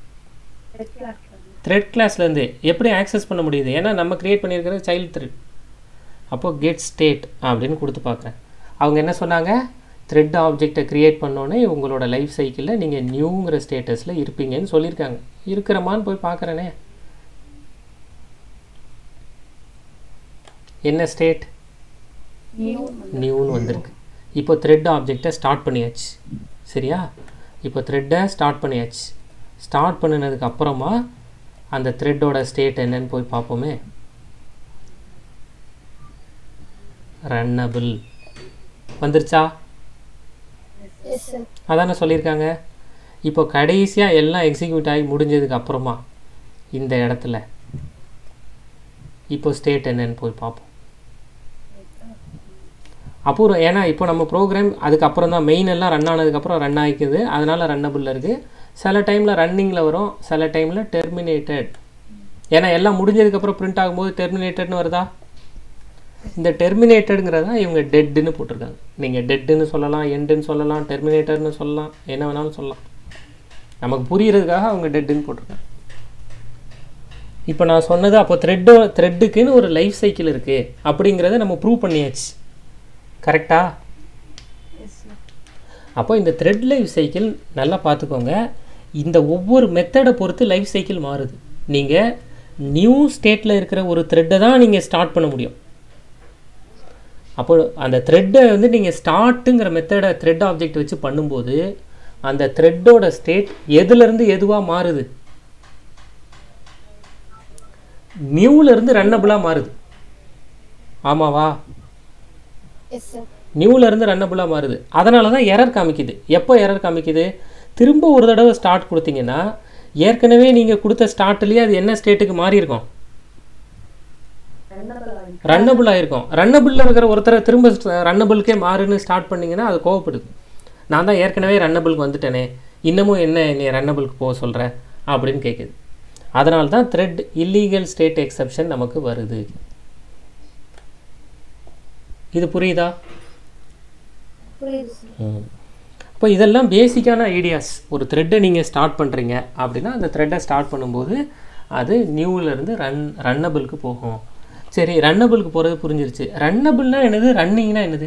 த்ரெட் கிளாஸ்லேருந்து. எப்படி ஆக்சஸ் பண்ண முடியுது? ஏன்னா நம்ம க்ரியேட் பண்ணியிருக்கிற சைல்டு த்ரெட். அப்போது கெட் ஸ்டேட் அப்படின்னு கொடுத்து பார்க்குறேன். அவங்க என்ன சொன்னாங்க? த்ரெட் ஆப்ஜெக்டை க்ரியேட் பண்ணோன்னே உங்களோட லைஃப் சைக்கிளில் நீங்கள் நியூங்கிற ஸ்டேட்டஸில் இருப்பீங்கன்னு சொல்லியிருக்காங்க. இருக்கிறமான்னு போய் பார்க்குறேனே. என்ன ஸ்டேட்? நியூன்னு வந்திருக்கு. இப்போ த்ரெட் ஆப்ஜெக்டை ஸ்டார்ட் பண்ணியாச்சு. சரியா? இப்போ த்ரெட்டை ஸ்டார்ட் பண்ணியாச்சு. ஸ்டார்ட் பண்ணினதுக்கு அப்புறமா அந்த த்ரெட்டோட ஸ்டேட் என்னன்னு போய் பார்ப்போமே. ரன்னபிள் வந்துருச்சா? அதானே சொல்லியிருக்காங்க. இப்போ கடைசியாக எல்லாம் எக்ஸிக்யூட் ஆகி முடிஞ்சதுக்கு அப்புறமா இந்த இடத்துல இப்போ ஸ்டேட் என்னன்னு போய் பார்ப்போம். அப்புறம் ஏன்னா இப்போ நம்ம ப்ரோக்ராம் அதுக்கப்புறம் தான் மெயின் எல்லாம் ரன் ஆனதுக்கப்புறம் ரன் ஆகிக்குது, அதனால் ரன்னபிளில் இருக்குது. சில டைமில் ரன்னிங்கில் வரும், சில டைமில் டெர்மினேட்டட். ஏன்னா எல்லாம் முடிஞ்சதுக்கப்புறம் பிரிண்ட் ஆகும்போது டெர்மினேட்டட்னு வருதா? இந்த டெர்மினேட்டடுங்கிறது தான் இவங்க டெட்டுன்னு போட்டிருக்காங்க. நீங்கள் டெட்டுன்னு சொல்லலாம், எண்டுன்னு சொல்லலாம், டெர்மினேட்டர்னு சொல்லலாம், என்ன வேணாலும் சொல்லலாம். நமக்கு புரிகிறதுக்காக அவங்க டெட்டுன்னு போட்டிருக்காங்க. இப்போ நான் சொன்னது அப்போ த்ரெட்டோ த்ரெட்டுக்குன்னு ஒரு லைஃப் சைக்கிள் இருக்குது அப்படிங்கிறத நம்ம ப்ரூவ் பண்ணியாச்சு. கரெக்டா? அப்போ இந்த த்ரெட் லைஃப் சைக்கிள் நல்லா பார்த்துக்கோங்க. இந்த ஒவ்வொரு மெத்தடை பொறுத்து லைஃப் சைக்கிள் மாறுது. நீங்கள் நியூ ஸ்டேட்டில் இருக்கிற ஒரு த்ரெட்டை தான் நீங்கள் ஸ்டார்ட் பண்ண முடியும். அப்போ அந்த த்ரெட்டை வந்து நீங்கள் ஸ்டார்ட்டுங்கிற மெத்தடை த்ரெட் ஆப்ஜெக்ட் வச்சு பண்ணும்போது அந்த த்ரெட்டோட ஸ்டேட் எதுலேருந்து எதுவாக மாறுது? நியூலேருந்து ரன்னபிளாக மாறுது. ஆமாவா? நியூலேருந்து ரன்னபிளாக மாறுது. அதனால தான் எரர் காமிக்குது. எப்போ எரர் காமிக்குது? திரும்ப ஒரு தடவை ஸ்டார்ட் கொடுத்தீங்கன்னா ஏற்கனவே நீங்கள் கொடுத்த ஸ்டார்ட்லேயே அது என்ன ஸ்டேட்டுக்கு மாறி இருக்கும்? ரன்னபிள் ஆகிருக்கும். ரன்னபிளில் இருக்கிற ஒருத்தரை திரும்ப ரன்னபிளுக்கே மாறுன்னு ஸ்டார்ட் பண்ணிங்கன்னா அது கோவப்படுது. நான் தான் ஏற்கனவே ரன்னபிளுக்கு வந்துட்டேனே, இன்னமும் என்ன நீ ரன்னபிளுக்கு போக சொல்கிற அப்படின்னு கேட்குது. அதனால தான் த்ரெட் இல்லீகல் ஸ்டேட் எக்ஸப்ஷன் நமக்கு வருது. இது புரியுதா? இப்போ இதெல்லாம் பேசிக்கான ஐடியாஸ். ஒரு த்ரெட்டை நீங்கள் ஸ்டார்ட் பண்ணுறீங்க அப்படின்னா அந்த த்ரெட்டை ஸ்டார்ட் பண்ணும்போது அது நியூவிலேருந்து ரன் ரன்னபிளுக்கு போகும். சரி, ரன்னபிளுக்கு போகிறது புரிஞ்சிருச்சு. ரன்னபிள்னா என்னது, ரன்னிங்னா என்னது?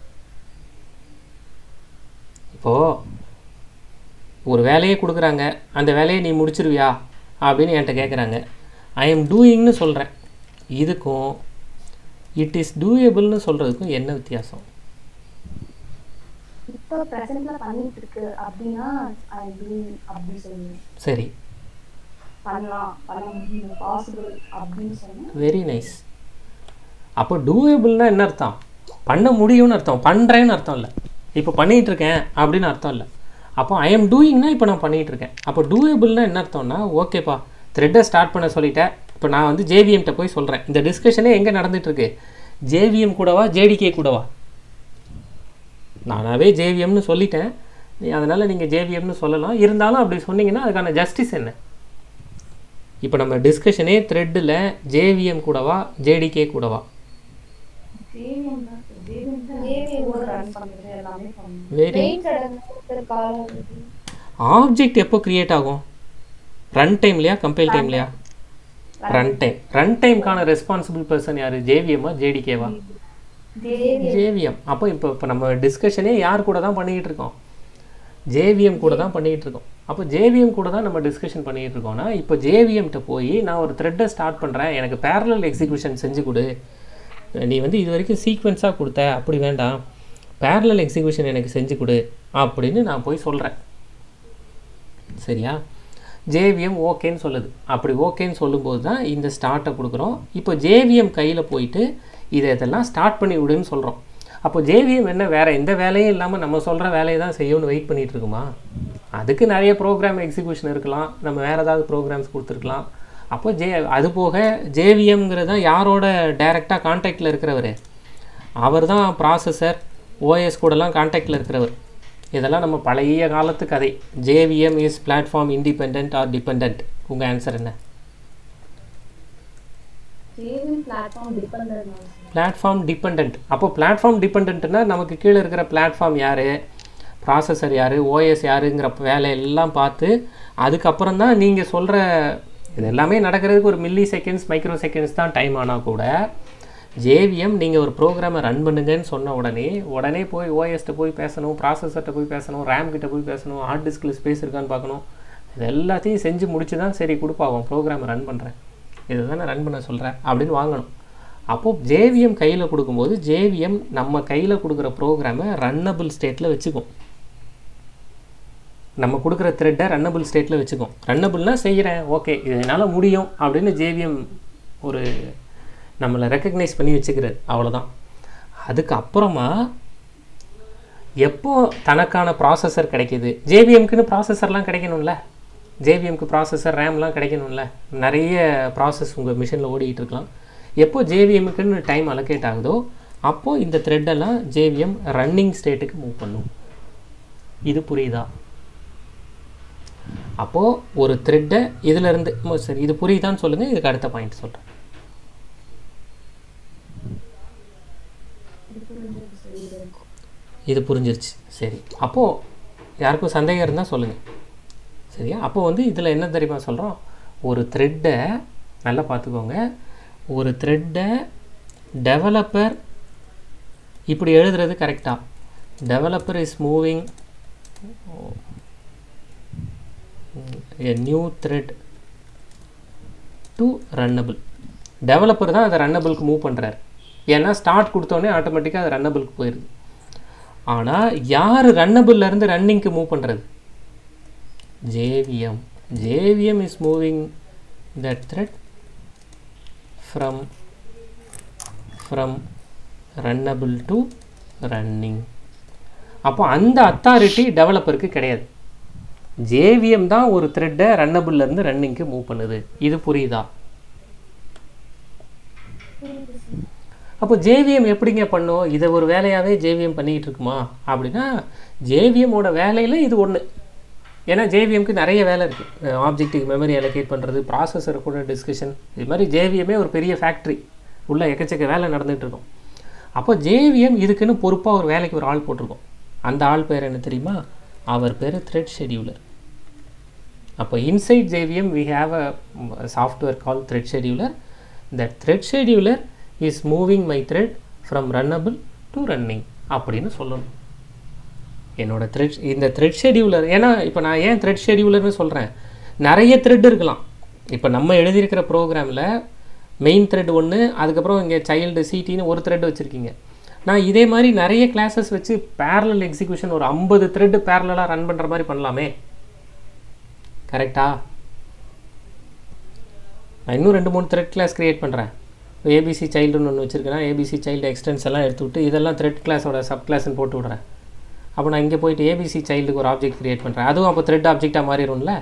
இப்போது ஒரு வேலையை கொடுக்குறாங்க, அந்த வேலையை நீ முடிச்சிருவியா அப்படின்னு என்கிட்ட கேட்குறாங்க. ஐ எம் டூயிங்னு சொல்கிறேன். இதுக்கும் இட் இஸ் டூயபிள்னு சொல்கிறதுக்கும் என்ன வித்தியாசம்? இப்போ பிரசன்ட்ல பண்ணிட்டு இருக்கு அப்படினா ஐ டு அப்படி சொல்லுங்க. சரி, பண்ணலாம், பண்ண முடியும், பாசிபிள் அப்படினு சொன்னா வெரி நைஸ். அப்போ டூயபிள்னா என்ன அர்த்தம்? பண்ண முடியும்னு அர்த்தம், பண்ணுறேன்னு அர்த்தம் இல்லை. இப்போ பண்ணிகிட்டு இருக்கேன் அப்படின்னு அர்த்தம் இல்லை. அப்போ ஐ எம் டூயிங்னா இப்போ நான் பண்ணிகிட்டு இருக்கேன். அப்போ டூயபிள்னா என்ன அர்த்தம்னா, ஓகேப்பா த்ரெட்டை ஸ்டார்ட் பண்ண சொல்லிட்டேன். இப்போ நான் வந்து ஜேவிஎம்கிட்ட போய் சொல்கிறேன். இந்த டிஸ்கஷனே எங்கே நடந்துகிட்ருக்கு? ஜேவிஎம் கூடவா ஜேடிகே கூடவா? நானாகவே ஜேவிஎம்னு சொல்லிட்டேன், அதனால் நீங்கள் ஜேவிஎம்னு சொல்லலாம். இருந்தாலும் அப்படி சொன்னீங்கன்னா அதுக்கான ஜஸ்டிஸ் என்ன? இப்போ நம்ம டிஸ்கஷனே த்ரெட்டில் ஜேவிஎம் கூடவா ஜேடிகே கூடவா? வெரி. ஆப்ஜெக்ட் எப்போ கிரியேட் ஆகும்? ரன் டைம்லையா கம்பைல் டைம்லையா? Run time. ரன் டைம்க்கான ரெஸ்பான்சிபிள் பர்சன் யார்? ஜேவிஎம்மா ஜேடிகேவா? ஜேவிஎம். அப்போ இப்போ இப்போ நம்ம டிஸ்கஷனே யார் கூட தான் பண்ணிக்கிட்டு இருக்கோம்? ஜேவிஎம் கூட தான் பண்ணிக்கிட்டு இருக்கோம். அப்போ ஜேவிஎம் கூட தான் நம்ம டிஸ்கஷன் பண்ணிக்கிட்டு இருக்கோம்னா, இப்போ ஜேவிஎம்கிட்ட போய் நான் ஒரு த்ரெட்டை ஸ்டார்ட் பண்ணுறேன், எனக்கு பேரலல் எக்ஸிக்யூஷன் செஞ்சு கொடு, நீ வந்து இது வரைக்கும் சீக்வென்ஸாக கொடுத்த, அப்படி வேண்டாம், பேரலல் எக்ஸிக்யூஷன் எனக்கு செஞ்சு கொடு அப்படின்னு நான் போய் சொல்கிறேன். சரியா? ஜேவிஎம் ஓகேன்னு சொல்லுது. அப்படி ஓகேன்னு சொல்லும்போது தான் இந்த ஸ்டார்ட்டை கொடுக்குறோம். இப்போ ஜேவிஎம் கையில் போயிட்டு இதை இதெல்லாம் ஸ்டார்ட் பண்ணி விடுன்னு சொல்கிறோம். அப்போ ஜேவிஎம் என்ன வேறு எந்த வேலையும் இல்லாமல் நம்ம சொல்கிற வேலையை தான் செய்யணும்னு வெயிட் பண்ணிகிட்டு இருக்குமா? அதுக்கு நிறைய ப்ரோக்ராம் எக்ஸிக்யூஷன் இருக்கலாம், நம்ம வேறு ஏதாவது ப்ரோக்ராம்ஸ் கொடுத்துருக்கலாம். அப்போ ஜே அது போக ஜேவிஎம்ங்கிறது தான் யாரோட டைரெக்டாக கான்டாக்டில் இருக்கிறவர்? அவர் தான் ப்ராசஸர் ஓஎஸ் கூடலாம் கான்டாக்டில் இருக்கிறவர். இதெல்லாம் நம்ம பழைய காலத்து கதை. JVM is platform independent or depend? உங்கள் ஆன்சர் என்ன? Platform depend. அப்போ பிளாட்ஃபார்ம் டிபெண்ட்னா நமக்கு கீழே இருக்கிற பிளாட்ஃபார்ம் யார், ப்ராசஸர் யார், ஓஎஸ் யாருங்கிற வேலையெல்லாம் பார்த்து அதுக்கப்புறம் தான் நீங்கள் சொல்கிற இது எல்லாமே நடக்கிறதுக்கு ஒரு மில்லி செகண்ட்ஸ் மைக்ரோ செகண்ட்ஸ் தான் டைம் ஆனால் கூட ஜேவிஎம் நீங்கள் ஒரு ப்ரோக்ராமை ரன் பண்ணுங்கன்னு சொன்ன உடனே உடனே போய் ஓஎஸ்கிட்ட போய் பேசணும், ப்ராசஸர்கிட்ட போய் பேசணும், ரேம் கிட்ட போய் பேசணும், ஹார்ட் டிஸ்கில் ஸ்பேஸ் இருக்கான்னு பார்க்கணும். இது எல்லாத்தையும் செஞ்சு முடிச்சு தான் சரி கொடுப்பாகும் ப்ரோக்ராமை ரன் பண்ணுறேன், இதை தானே ரன் பண்ண சொல்கிறேன் அப்படின்னு வாங்கணும். அப்போது ஜேவிஎம் கையில் கொடுக்கும்போது ஜேவிஎம் நம்ம கையில் கொடுக்குற ப்ரோக்ராமை ரன்னபிள் ஸ்டேட்டில் வச்சுக்கும். நம்ம கொடுக்குற த்ரெட்டை ரன்னபிள் ஸ்டேட்டில் வச்சுக்கும். ரன்னபிள்னால் செய்கிறேன், ஓகே இது என்னால் முடியும் அப்படின்னு ஜேவிஎம் ஒரு நம்மளை ரெக்கக்னைஸ் பண்ணி வச்சுக்கிறது, அவ்வளோதான். அதுக்கப்புறமா எப்போ தனக்கான ப்ராசஸர் கிடைக்கிது, ஜேவிஎம்க்குன்னு ப்ராசஸர்லாம் கிடைக்கணும்ல, ஜேவிஎம்க்கு ப்ராசஸர் ரேம்லாம் கிடைக்கணும்ல, நிறைய ப்ராசஸ் உங்கள் மிஷினில் ஓடிக்கிட்டு இருக்கலாம். எப்போ ஜேவிஎம்க்குன்னு டைம் அலோகேட் ஆகுதோ அப்போது இந்த த்ரெட்டெல்லாம் ஜேவிஎம் ரன்னிங் ஸ்டேட்டுக்கு மூவ் பண்ணும். இது புரியுதா? அப்போது ஒரு த்ரெட்டை இதிலேருந்து சரி இது புரியுதான்னு சொல்லுங்கள், இதுக்கு அடுத்த பாயிண்ட் சொல்கிறேன். இது புரிஞ்சிருச்சு. சரி, அப்போது யாருக்கும் சந்தேகம் இருந்தால் சொல்லுங்கள். சரியா? அப்போது வந்து இதில் என்ன தெரியுமா சொல்கிறோம், ஒரு த்ரெட்டை நல்லா பார்த்துக்கோங்க, ஒரு த்ரெட்டை டெவலப்பர் இப்படி எழுதுறது கரெக்டாக, developer is moving a new thread to runnable. Developer தான் அதை ரன்னபிளுக்கு மூவ் பண்ணுறாரு. ஏன்னா ஸ்டார்ட் கொடுத்தோடனே ஆட்டோமேட்டிக்காக அது ரன்னபிளுக்கு போயிடுது. ஆனால் யார் ரன்னபிள்லேருந்து ரன்னிங்க்கு மூவ் பண்ணுறது? JVM. JVM is moving that thread from from runnable to running. அப்போ அந்த அத்தாரிட்டி டெவலப்பருக்கு கிடையாது. ஜேவிஎம் தான் ஒரு த்ரெட்டை ரன்னபிள்லேருந்து ரன்னிங்க்கு மூவ் பண்ணுது. இது புரியுதா? அப்போ ஜேவிஎம் எப்படிங்க பண்ணும்? இதை ஒரு வேலையாகவே ஜேவிஎம் பண்ணிக்கிட்டு இருக்குமா அப்படின்னா, ஜேவிஎம்மோட வேலையில் இது ஒன்று. ஏன்னா ஜேவிஎம்க்கு நிறைய வேலை இருக்குது. ஆப்ஜெக்ட்டுக்கு மெமரி அலோகேட் பண்ணுறது, ப்ராசஸர் கூட டிஸ்கஷன், இது மாதிரி ஜேவிஎம்மே ஒரு பெரிய ஃபேக்ட்ரி, உள்ள எக்கச்சக்க வேலை நடந்துகிட்டு இருக்கும். அப்போ ஜேவிஎம் இதுக்குன்னு பொறுப்பாக ஒரு வேலைக்கு ஒரு ஆள் போட்டிருக்கோம். அந்த ஆள் பேர் என்ன தெரியுமா? அவர் பேர் த்ரெட் ஷெடியூலர். அப்போ inside JVM we have a software called thread scheduler. That thread scheduler is moving my thread from runnable to running அப்படின்னு சொல்லணும். என்னோட த்ரெட் இந்த த்ரெட் ஷெடியூலர், ஏன்னா இப்போ நான் ஏன் த்ரெட் ஷெடியூலர்னு சொல்கிறேன், நிறைய த்ரெட் இருக்கலாம். இப்போ நம்ம எழுதியிருக்கிற ப்ரோக்ராமில் மெயின் த்ரெட் ஒன்று, அதுக்கப்புறம் இங்கே சைல்டு சிடின்னு ஒரு த்ரெட் வச்சுருக்கீங்க. நான் இதே மாதிரி நிறைய கிளாஸஸ் வச்சு பேரலல் எக்ஸிக்யூஷன் ஒரு ஐம்பது த்ரெட்டு பேரலாக ரன் பண்ணுற மாதிரி பண்ணலாமே, கரெக்டா? நான் இன்னும் ரெண்டு மூணு த்ரெட் கிளாஸ் க்ரியேட் பண்ணுறேன். ஏபிசி சைல்டுன்னு ஒன்று வச்சுருக்கேன்னா ஏபிசி சைல்டு எக்ஸ்டென்ஸ் எல்லாம் எடுத்து விட்டு இதெல்லாம் த்ரெட் கிளாஸோட சப் கிளாஸ்ன்னு போட்டு விட்றேன். அப்போ நான் இங்கே போயிட்டு ஏபிசி சைல்டுக்கு ஒரு ஆப்ஜெக்ட் க்ரியேட் பண்ணுறேன், அதுவும் அப்போ த்ரெட் ஆப்ஜெக்டாக மாறிடும்ல.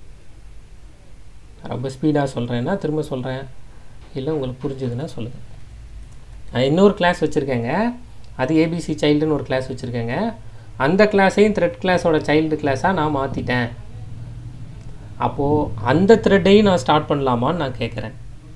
ரொம்ப ஸ்பீடாக சொல்கிறேன்னா திரும்ப சொல்கிறேன், இல்லை உங்களுக்கு புரிஞ்சுதுன்னா சொல்லுங்கள். நான் இன்னொரு கிளாஸ் வச்சுருக்கேங்க, அது ஏபிசி சைல்டுன்னு ஒரு கிளாஸ் வச்சுருக்கேங்க. அந்த கிளாஸையும் த்ரெட் கிளாஸோட சைல்டு கிளாஸாக நான் மாற்றிட்டேன். அப்போது அந்த த்ரெட்டையும் நான் ஸ்டார்ட் பண்ணலாமான்னு நான் கேட்குறேன்.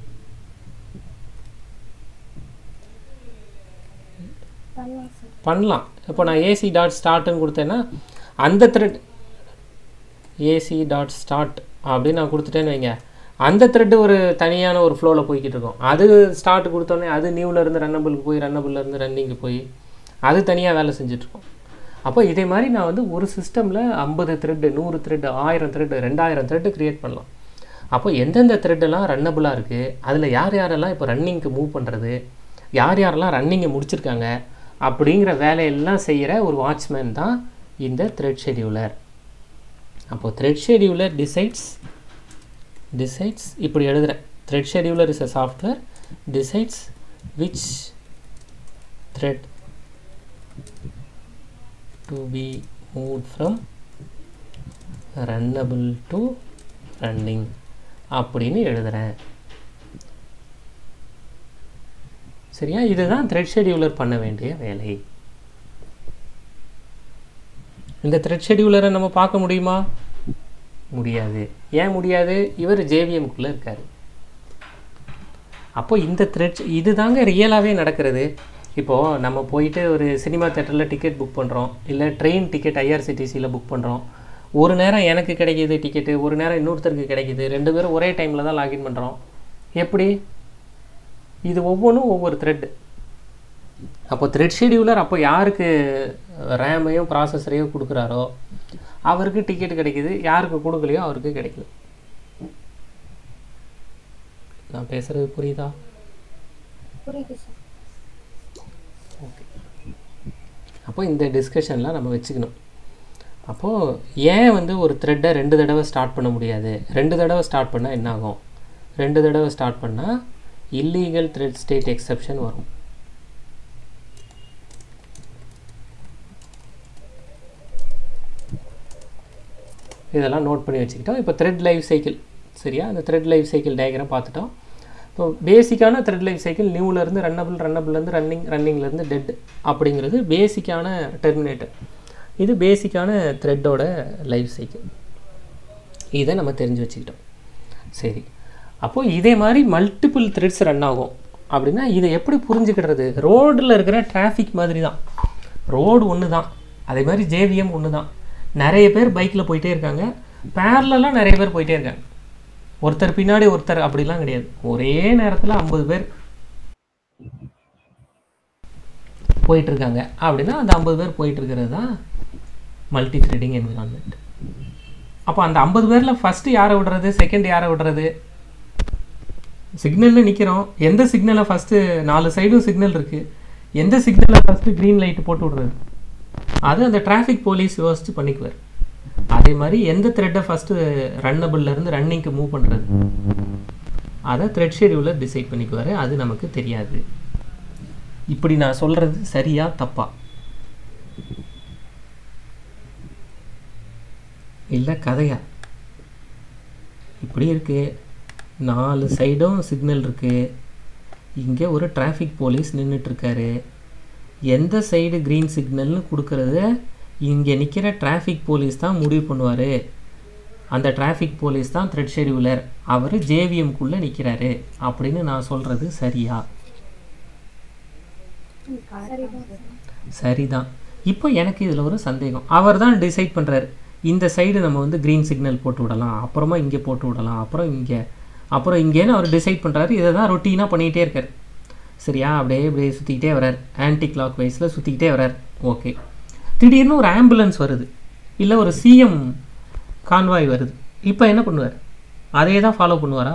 பண்ணலாம். இப்போ நான் ஏசி டாட் ஸ்டார்ட்னு கொடுத்தேன்னா அந்த த்ரெட் ஏசி டாட் ஸ்டார்ட் அப்படின்னு நான் கொடுத்துட்டேன்னு வைங்க, அந்த த்ரெட்டு ஒரு தனியான ஒரு ஃப்ளோவில் போய்கிட்டு இருக்கும். அது ஸ்டார்ட் கொடுத்தோன்னே அது நியூவிலேருந்து ரன்னபிளுக்கு போய் ரன்னபிள்லேருந்து ரன்னிங்கு போய் அது தனியாக வேலை செஞ்சிட்ருக்கோம். அப்போ இதே மாதிரி நான் வந்து ஒரு சிஸ்டமில் ஐம்பது த்ரெட்டு, நூறு த்ரெட்டு, ஆயிரம் த்ரெட்டு, ரெண்டாயிரம் த்ரெட்டு க்ரியேட் பண்ணலாம். அப்போ எந்தெந்த த்ரெட்டெல்லாம் ரன்னபிளாக இருக்குது, அதில் யார் யாரெல்லாம் இப்போ ரன்னிங்க்கு மூவ் பண்ணுறது, யார் யாரெல்லாம் ரன்னிங்கை முடிச்சிருக்காங்க அப்படிங்கிற வேலையெல்லாம் செய்கிற ஒரு வாட்ச்மேன் தான் இந்த த்ரெட் ஷெடியூலர். அப்போது த்ரெட் ஷெடியூலர் டிசைட்ஸ் decides இப்படி எழுதுறேன், thread scheduler is a software decides which thread to be moved from runnable to running அப்படின்னு எழுதுறேன். சரியா? இதுதான் thread scheduler பண்ண வேண்டிய வேலை. இந்த thread scheduler நம்ம பார்க்க முடியுமா? முடியாது. ஏன் முடியாது? இவர் ஜேவிஎம்குள்ளே இருக்கார். அப்போ இந்த த்ரெட் இது தாங்க ரியலாகவே நடக்கிறது. இப்போது நம்ம போயிட்டு ஒரு சினிமா தேட்டரில் டிக்கெட் புக் பண்ணுறோம், இல்லை ட்ரெயின் டிக்கெட் ஐஆர்சிடிசியில் புக் பண்ணுறோம். ஒரு நேரம் எனக்கு கிடைக்கிது டிக்கெட்டு, ஒரு நேரம் இன்னொருத்தருக்கு கிடைக்கிது, ரெண்டு பேரும் ஒரே டைமில் தான் லாகின் பண்ணுறோம். எப்படி? இது ஒவ்வொன்றும் ஒவ்வொரு த்ரெட்டு. அப்போ த்ரெட் ஷெடியூலர் அப்போ யாருக்கு ரேமையும் ப்ராசஸரையும் கொடுக்குறாரோ அவருக்கு டிக்கெட் கிடைக்கிது, யாருக்கு கொடுக்கலையோ அவருக்கு கிடைக்குது. நான் பேசுகிறது புரியுதா? புரியுது சார். ஓகே, அப்போ இந்த டிஸ்கஷன்லாம் நம்ம வச்சுக்கணும். அப்போது ஏன் வந்து ஒரு த்ரெட்டை ரெண்டு தடவை ஸ்டார்ட் பண்ண முடியாது? ரெண்டு தடவை ஸ்டார்ட் பண்ணால் என்ன ஆகும்? ரெண்டு தடவை ஸ்டார்ட் பண்ணால் இல்லீகல் த்ரெட் ஸ்டேட் எக்ஸெப்ஷன் வரும். இதெல்லாம் நோட் பண்ணி வச்சுக்கிட்டோம். இப்போ த்ரெட் லைஃப் சைக்கிள், சரியா? அந்த த்ரெட் லைஃப் சைக்கிள் டயக்ராம் பார்த்துட்டோம். இப்போ பேசிக்கான த்ரெட் லைஃப் சைக்கிள் நியூலேருந்து ரன்னபிள், ரன்னபிள்லேருந்து ரன்னிங், ரன்னிங்லேருந்து டெட் அப்படிங்கிறது பேசிக்கான டெர்மினேட்டர். இது பேசிக்கான த்ரெட்டோட லைஃப் சைக்கிள். இதை நம்ம தெரிஞ்சு வச்சுக்கிட்டோம். சரி, அப்போது இதே மாதிரி மல்டிபிள் த்ரெட்ஸ் ரன் ஆகும் அப்படின்னா இதை எப்படி புரிஞ்சுக்கிடுறது? ரோடில் இருக்கிற டிராஃபிக் மாதிரி தான், ரோடு ஒன்று தான், அதே மாதிரி ஜேவிஎம் ஒன்று தான். நிறைய பேர் பைக்கில் போயிட்டே இருக்காங்க, பேரலெலாம் நிறைய பேர் போயிட்டே இருக்காங்க, ஒருத்தர் பின்னாடி ஒருத்தர் அப்படிலாம் கிடையாது. ஒரே நேரத்தில் ஐம்பது பேர் போயிட்டுருக்காங்க அப்படின்னா அந்த ஐம்பது பேர் போயிட்டுருக்கிறது தான் மல்டி த்ரெடிங் என்விரான்மெண்ட். அப்போ அந்த ஐம்பது பேரில் ஃபஸ்ட்டு யாரை விடுறது, செகண்ட் யாரை விடுறது? சிக்னலில் நிற்கிறோம், எந்த சிக்னலை ஃபஸ்ட்டு, நாலு சைடும் சிக்னல் இருக்குது, எந்த சிக்னலை ஃபஸ்ட்டு க்ரீன் லைட்டு போட்டு விடுறது? அது அந்த டிராஃபிக் போலீஸ் யோசித்து பண்ணிக்குவார். அதே மாதிரி எந்த த்ரெட்டை ஃபஸ்ட்டு ரன்னபிள்லேருந்து ரன்னிங்க்கு மூவ் பண்ணுறது, அதை த்ரெட் ஷெடியூலர் டிசைட் பண்ணிக்குவார். அது நமக்கு தெரியாது. இப்படி நான் சொல்கிறது சரியா தப்பா? இல்லை கதையா? இப்படி இருக்குது, நாலு சைடும் சிக்னல் இருக்குது, இங்கே ஒரு டிராஃபிக் போலீஸ் நின்றுட்டுருக்காரு. எந்த சைடு க்ரீன் சிக்னல்னு கொடுக்கறத இங்கே நிற்கிற டிராஃபிக் போலீஸ் தான் முடிவு பண்ணுவார். அந்த டிராஃபிக் போலீஸ் தான் த்ரெட் ஷெடியூலர், அவர் ஜேவிஎம்குள்ளே நிற்கிறாரு அப்படின்னு நான் சொல்கிறது சரியா? சரிதான். இப்போ எனக்கு இதில் ஒரு சந்தேகம். அவர் தான் டிசைட் பண்ணுறாரு, இந்த சைடு நம்ம வந்து க்ரீன் சிக்னல் போட்டு விடலாம், அப்புறமா இங்கே போட்டு விடலாம், அப்புறம் இங்கே, அப்புறம் இங்கேன்னு அவர் டிசைட் பண்ணுறாரு. இதை தான் ரொட்டீனாக பண்ணிக்கிட்டே இருக்கார். சரியா? அப்படியே இப்படியே சுற்றிக்கிட்டே வரார், ஆன்டி கிளாக் வைஸில் சுற்றிக்கிட்டே வரார். ஓகே, திடீர்னு ஒரு ஆம்புலன்ஸ் வருது, இல்லை ஒரு சிஎம் கான்வாய் வருது. இப்போ என்ன பண்ணுவார்? அதே தான் ஃபாலோ பண்ணுவாரா?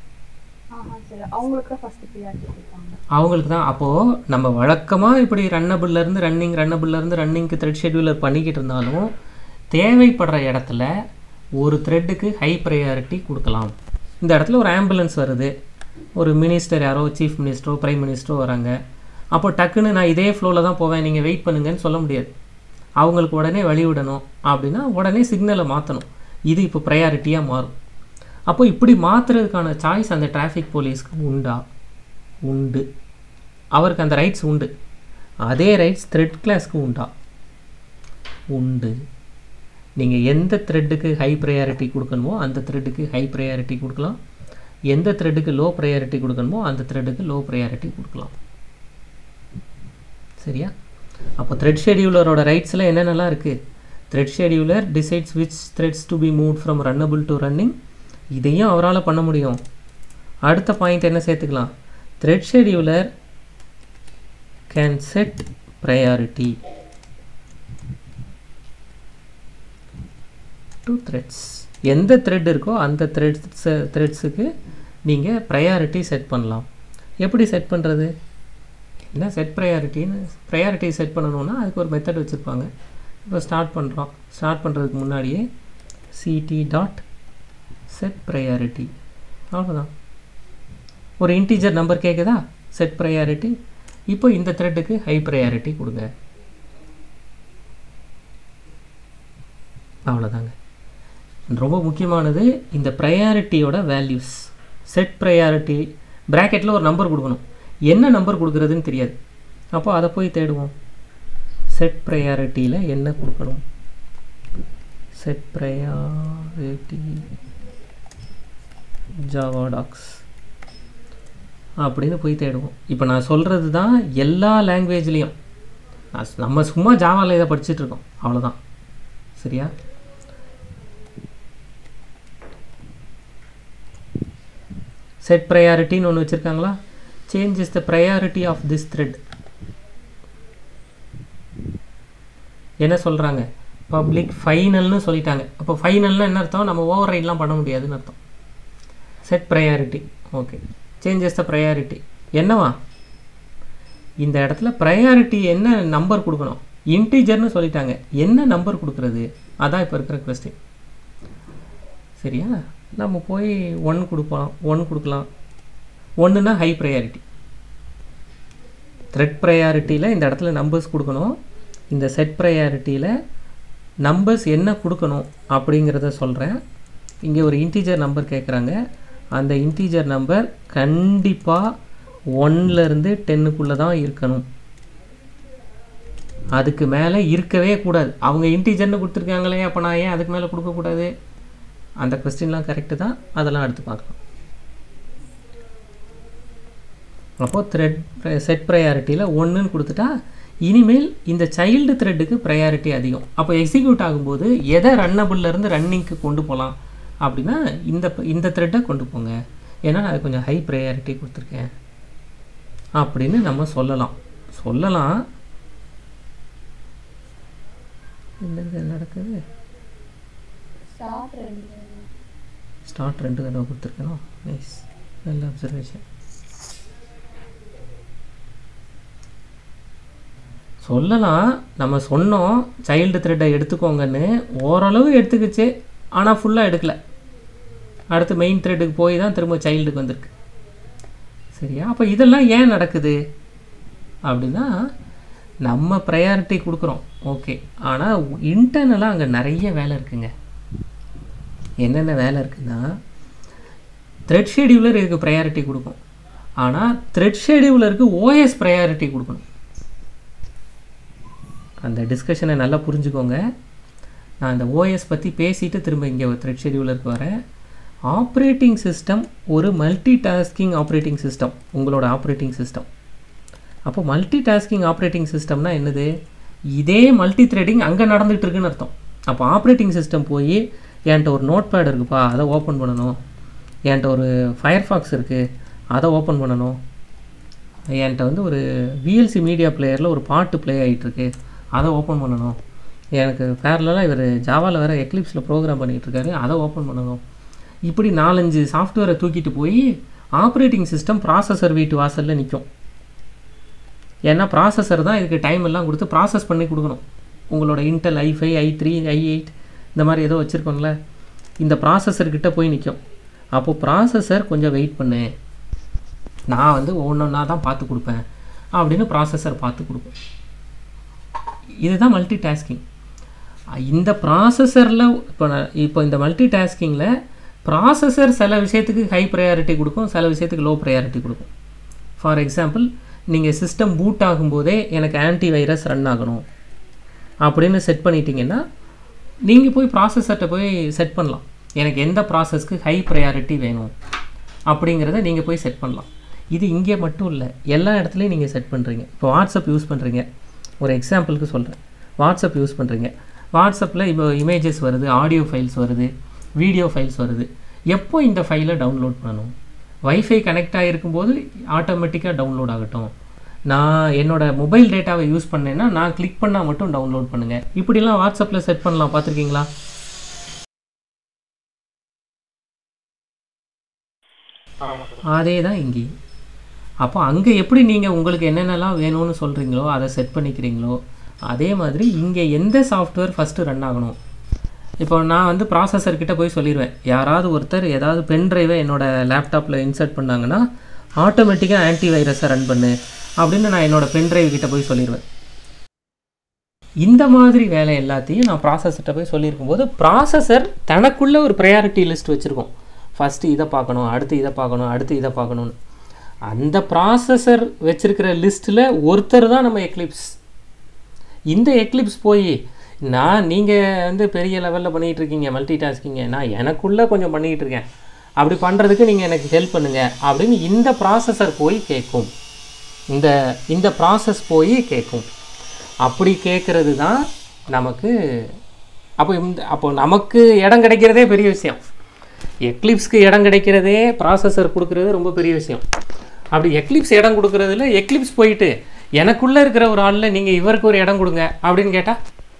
அவங்களுக்கு தான். அப்போது நம்ம வழக்கமாக இப்படி ரன்னபிள்லேருந்து ரன்னிங், ரன்னபிள்லேருந்து ரன்னிங்க்கு த்ரெட் ஷெடியூலர் பண்ணிக்கிட்டு இருந்தாலும் தேவைப்படுற இடத்துல ஒரு த்ரெட்டுக்கு ஹை ப்ரையாரிட்டி கொடுக்கலாம். இந்த இடத்துல ஒரு ஆம்புலன்ஸ் வருது, ஒரு மினிஸ்டர் யாரோ, சீஃப் மினிஸ்டரோ பிரைம் மினிஸ்டரோ வராங்க. அப்போ டக்குன்னு நான் இதே ஃப்ளோவில் தான் போவேன், நீங்கள் வெயிட் பண்ணுங்கன்னு சொல்ல முடியாது. அவங்களுக்கு உடனே வழி விடணும் அப்படின்னா உடனே சிக்னலை மாற்றணும். இது இப்போ ப்ரையாரிட்டியாக மாறும். அப்போ இப்படி மாற்றுறதுக்கான சாய்ஸ் அந்த டிராஃபிக் போலீஸ்க்கு உண்டா? உண்டு. அவருக்கு அந்த ரைட்ஸ் உண்டு. அதே ரைட்ஸ் த்ரெட் கிளாஸ்க்கு உண்டா? உண்டு. நீங்கள் எந்த த்ரெட்டுக்கு ஹை ப்ரையாரிட்டி கொடுக்கணுமோ அந்த த்ரெட்டுக்கு ஹை ப்ரையாரிட்டி கொடுக்கலாம், எந்த த்ரெட்டுக்கு லோ ப்ரையாரிட்டி கொடுக்கணுமோ அந்த த்ரெட்டுக்கு லோ ப்ரையாரிட்டி கொடுக்கலாம். சரியா? அப்போ த்ரெட் ஷெடியூலரோட ரைட்ஸில் என்னென்னலாம் இருக்குது? Thread scheduler decides which threads to be move from runnable to running. இதையும் அவரால் பண்ண முடியும். அடுத்த பாயிண்ட் என்ன சேர்த்துக்கலாம்? Thread scheduler can set priority to threads. எந்த த்ரெட் இருக்கோ அந்த த்ரெட்ஸ் த்ரெட்ஸுக்கு நீங்கள் ப்ரையாரிட்டி செட் பண்ணலாம். எப்படி செட் பண்ணுறது? என்ன செட் ப்ரையாரிட்டின்னு, ப்ரையாரிட்டி செட் பண்ணணுன்னா அதுக்கு ஒரு மெத்தட் வச்சுருப்பாங்க. இப்போ ஸ்டார்ட் பண்ணுறோம். ஸ்டார்ட் பண்ணுறதுக்கு முன்னாடியே சிடி டாட் செட் ப்ரையாரிட்டி, அவ்வளோதான். ஒரு இன்டீஜர் நம்பர் கேட்குதா, செட் ப்ரையாரிட்டி. இப்போ இந்த த்ரெட்டுக்கு ஹை ப்ரையாரிட்டி கொடுங்க, அவ்வளோதாங்க. ரொம்ப முக்கியமானது இந்த ப்ரையாரிட்டியோட வேல்யூஸ். செட் ப்ரையாரிட்டி ப்ராக்கெட்டில் ஒரு நம்பர் கொடுக்கணும், என்ன நம்பர் கொடுக்குறதுன்னு தெரியாது. அப்போ அதை போய் தேடுவோம். செட் ப்ரையாரிட்டியில் என்ன கொடுக்கணும்? செட் ப்ரையாரிட்டி ஜாவா டாக்ஸ் அப்படின்னு போய் தேடுவோம். இப்போ நான் சொல்கிறது தான் எல்லா லாங்குவேஜ்லேயும். நம்ம சும்மா ஜாவாவில் இதை படிச்சுட்ருக்கோம், அவ்வளோதான். சரியா? செட் ப்ரையாரிட்டின்னு ஒன்று வச்சுருக்காங்களா? Changes the priority of this thread. என்ன சொல்கிறாங்க? பப்ளிக் ஃபைனல்னு சொல்லிட்டாங்க. அப்போ ஃபைனல்னால் என்ன அர்த்தம்? நம்ம ஓவர் ரைட்லாம் பண்ண முடியாதுன்னு அர்த்தம். Set priority. Okay, changes the priority என்னவா? இந்த இடத்துல ப்ரையாரிட்டி என்ன நம்பர் கொடுக்கணும், இன்டீஜர்னு சொல்லிட்டாங்க, என்ன நம்பர் கொடுக்குறது, அதான் இப்போ இருக்கிற கொஸ்டின். சரியா, நம்ம போய் ஒன் கொடுப்போம், ஒன் கொடுக்கலாம். ஒன்றுனா ஹை ப்ரையாரிட்டி. த்ரெட் ப்ரையாரிட்டியில் இந்த இடத்துல நம்பர்ஸ் கொடுக்கணும். இந்த செட் ப்ரையாரிட்டியில் நம்பர்ஸ் என்ன கொடுக்கணும் அப்படிங்கிறத சொல்கிறேன். இங்கே ஒரு இன்டீஜர் நம்பர் கேட்குறாங்க. அந்த இன்டீஜர் நம்பர் கண்டிப்பாக ஒன்லேருந்து டென்னுக்குள்ளே தான் இருக்கணும். அதுக்கு மேலே இருக்கவே கூடாது. அவங்க இன்டீஜர்னு கொடுத்துருக்காங்களே, அப்போ நான் ஏன் அதுக்கு மேலே கொடுக்கக்கூடாது? அந்த கொஸ்டின்லாம் கரெக்டு தான், அதெல்லாம் எடுத்து பார்க்கலாம். அப்போது த்ரெட் செட் ப்ரையாரிட்டியில் ஒன்றுன்னு கொடுத்துட்டா இனிமேல் இந்த சைல்டு த்ரெட்டுக்கு ப்ரையாரிட்டி அதிகம். அப்போ எக்ஸிக்யூட் ஆகும்போது எதை ரன்னபிள்லேருந்து ரன்னிங்க்கு கொண்டு போகலாம் அப்படின்னா இந்த இந்த த்ரெட்டை கொண்டு போங்க, ஏன்னா நான் அது கொஞ்சம் ஹை ப்ரையாரிட்டி கொடுத்துருக்கேன் அப்படின்னு நம்ம சொல்லலாம் சொல்லலாம் என்னங்க நடக்குது? ஸ்டார்ட் ரெண்டு தடவை கொடுத்துருக்கணும். நைஸ், நல்ல அப்சர்வேஷன். சொல்லலாம், நம்ம சொன்னோம் சைல்டு த்ரெட்டை எடுத்துக்கோங்கன்னு, ஓரளவு எடுத்துக்கிச்சு, ஆனால் ஃபுல்லாக எடுக்கலை. அடுத்து மெயின் த்ரெட்டுக்கு போய் தான் திரும்ப சைல்டுக்கு வந்திருக்கு. சரியா, அப்போ இதெல்லாம் ஏன் நடக்குது அப்படின்னா நம்ம ப்ரையாரிட்டி கொடுக்குறோம், ஓகே, ஆனால் இன்டர்னலாக அங்கே நிறைய வேலை இருக்குங்க. என்னென்ன வேலை இருக்குன்னா, த்ரெட் ஷெடியூலர் இதுக்கு ப்ரையாரிட்டி கொடுக்கும், ஆனால் த்ரெட் ஷெடியூலருக்கு ஓஎஸ் ப்ரையாரிட்டி கொடுக்கணும். அந்த டிஸ்கஷனை நல்லா புரிஞ்சுக்கோங்க. நான் அந்த ஓஎஸ் பற்றி பேசிட்டு திரும்ப இங்கே ஒரு த்ரெட் ஷெடியூலருக்கு வரேன். ஆப்ரேட்டிங் சிஸ்டம் ஒரு மல்டி டாஸ்கிங் ஆப்ரேட்டிங் சிஸ்டம், உங்களோட ஆப்ரேட்டிங் சிஸ்டம். அப்போ மல்டி டாஸ்கிங் ஆப்ரேட்டிங் சிஸ்டம்னா என்னது? இதே மல்டி த்ரெடிங் அங்கே நடந்துகிட்டு இருக்குன்னு அர்த்தம். அப்போ ஆப்ரேட்டிங் சிஸ்டம் போய் என்கிட்ட ஒரு நோட் பேட் இருக்குப்பா, அதை ஓப்பன் பண்ணணும், என்கிட்ட ஒரு ஃபயர்ஃபாக்ஸ் இருக்குது, அதை ஓப்பன் பண்ணணும், என்கிட்ட வந்து ஒரு விஎல்சி மீடியா பிளேயரில் ஒரு பாட்டு ப்ளே ஆகிட்டுருக்கு, அதை ஓப்பன் பண்ணணும், எனக்கு பேரலாக இவர் ஜாவாவில் வேறு எக்லிப்ஸில் ப்ரோக்ராம் பண்ணிகிட்ருக்காரு, அதை ஓப்பன் பண்ணணும். இப்படி நாலஞ்சு சாஃப்ட்வேரை தூக்கிட்டு போய் ஆப்ரேட்டிங் சிஸ்டம் ப்ராசஸர் வீட்டு வாசலில் நிற்கும். ஏன்னா ப்ராசஸர் தான் இதுக்கு டைம் எல்லாம் கொடுத்து ப்ராசஸ் பண்ணி கொடுக்கணும். உங்களோட Intel i five i three i eight இந்த மாதிரி ஏதோ வச்சுருக்கோங்களே, இந்த ப்ராசஸர்கிட்ட போய் நிற்கும். அப்போது ப்ராசஸர் கொஞ்சம் வெயிட் பண்ணு, நான் வந்து ஒவ்வொன்றா தான் பார்த்து கொடுப்பேன் அப்படின்னு ப்ராசஸர் பார்த்து கொடுப்பேன். இதுதான் மல்டி டாஸ்கிங். இந்த ப்ராசஸரில் இப்போ இப்போ இந்த மல்டி டாஸ்கிங்கில் ப்ராசஸர் சில விஷயத்துக்கு ஹை ப்ரையாரிட்டி கொடுக்கும், சில விஷயத்துக்கு லோ ப்ரையாரிட்டி கொடுக்கும். ஃபார் எக்ஸாம்பிள், நீங்கள் சிஸ்டம் பூட் ஆகும்போதே எனக்கு ஆன்டி வைரஸ் ரன் ஆகணும் அப்படின்னு செட் பண்ணிட்டீங்கன்னா நீங்கள் போய் ப்ராசஸர்கிட்ட போய் செட் பண்ணலாம், எனக்கு எந்த ப்ராசஸ்க்கு ஹை ப்ரையாரிட்டி வேணும் அப்படிங்கிறத நீங்கள் போய் செட் பண்ணலாம். இது இங்கே மட்டும் இல்லை, எல்லா இடத்துலையும் நீங்கள் செட் பண்ணுறீங்க. இப்போ வாட்ஸ்அப் யூஸ் பண்ணுறீங்க, ஒரு எக்ஸாம்பிளுக்கு சொல்கிறேன். வாட்ஸ்அப் யூஸ் பண்ணுறீங்க, வாட்ஸ்அப்பில் இப்போ இமேஜஸ் வருது, ஆடியோ ஃபைல்ஸ் வருது, வீடியோ ஃபைல்ஸ் வருது. எப்போ இந்த ஃபைலை டவுன்லோட் பண்ணணும்? வைஃபை கனெக்ட் ஆகிருக்கும்போது ஆட்டோமேட்டிக்காக டவுன்லோட் ஆகட்டும். நான் என்னோடய மொபைல் டேட்டாவை யூஸ் பண்ணேன்னா நான் கிளிக் பண்ணால் மட்டும் டவுன்லோட் பண்ணுங்கள். இப்படிலாம் வாட்ஸ்அப்பில் செட் பண்ணலாம், பார்த்துருக்கீங்களா? அதே தான் இங்கே. அப்போ அங்கே எப்படி நீங்கள் உங்களுக்கு என்னென்னலாம் வேணும்னு சொல்கிறீங்களோ அதை செட் பண்ணிக்கிறீங்களோ, அதே மாதிரி இங்கே எந்த சாஃப்ட்வேர் ஃபஸ்ட்டு ரன் ஆகணும். இப்போ நான் வந்து ப்ராசஸர்கிட்ட போய் சொல்லிடுவேன், யாராவது ஒருத்தர் ஏதாவது பென் ட்ரைவை என்னோடய லேப்டாப்பில் இன்சர்ட் பண்ணாங்கன்னா ஆட்டோமேட்டிக்காக ஆன்டி வைரஸை ரன் பண்ணு அப்படின்னு நான் என்னோடய பென் ட்ரைவ் கிட்ட போய் சொல்லிடுவேன். இந்த மாதிரி வேலை எல்லாத்தையும் நான் ப்ராசஸர்கிட்ட போய் சொல்லியிருக்கும் போது ப்ராசஸர் தனக்குள்ளே ஒரு ப்ரையாரிட்டி லிஸ்ட் வச்சுருக்கோம். ஃபஸ்ட்டு இதை பார்க்கணும், அடுத்து இதை பார்க்கணும், அடுத்து இதை பார்க்கணுன்னு. அந்த ப்ராசஸர் வச்சுருக்கிற லிஸ்ட்டில் ஒருத்தர் தான் நம்ம எக்லிப்ஸ். இந்த எக்லிப்ஸ் போய் நான் நீங்கள் வந்து பெரிய லெவலில் பண்ணிகிட்ருக்கீங்க மல்டி டாஸ்கிங்க, நான் எனக்குள்ளே கொஞ்சம் பண்ணிக்கிட்டு இருக்கேன், அப்படி பண்ணுறதுக்கு நீங்கள் எனக்கு ஹெல்ப் பண்ணுங்கள் அப்படின்னு இந்த ப்ராசஸர் போய் கேட்கும். இந்த இந்த ப்ராசஸ் போய் கேட்கும். அப்படி கேட்குறது தான் நமக்கு. அப்போ இந்த அப்போ நமக்கு இடம் கிடைக்கிறதே பெரிய விஷயம். எக்லிப்ஸ்க்கு இடம் கிடைக்கிறதே ப்ராசஸர் கொடுக்குறது ரொம்ப பெரிய விஷயம். அப்படி எக்லிப்ஸ் இடம் கொடுக்குறதுல எக்லிப்ஸ் போயிட்டு எனக்குள்ளே இருக்கிற ஒரு ஆளில் நீங்கள் இவருக்கு ஒரு இடம் கொடுங்க அப்படின்னு கேட்டால்,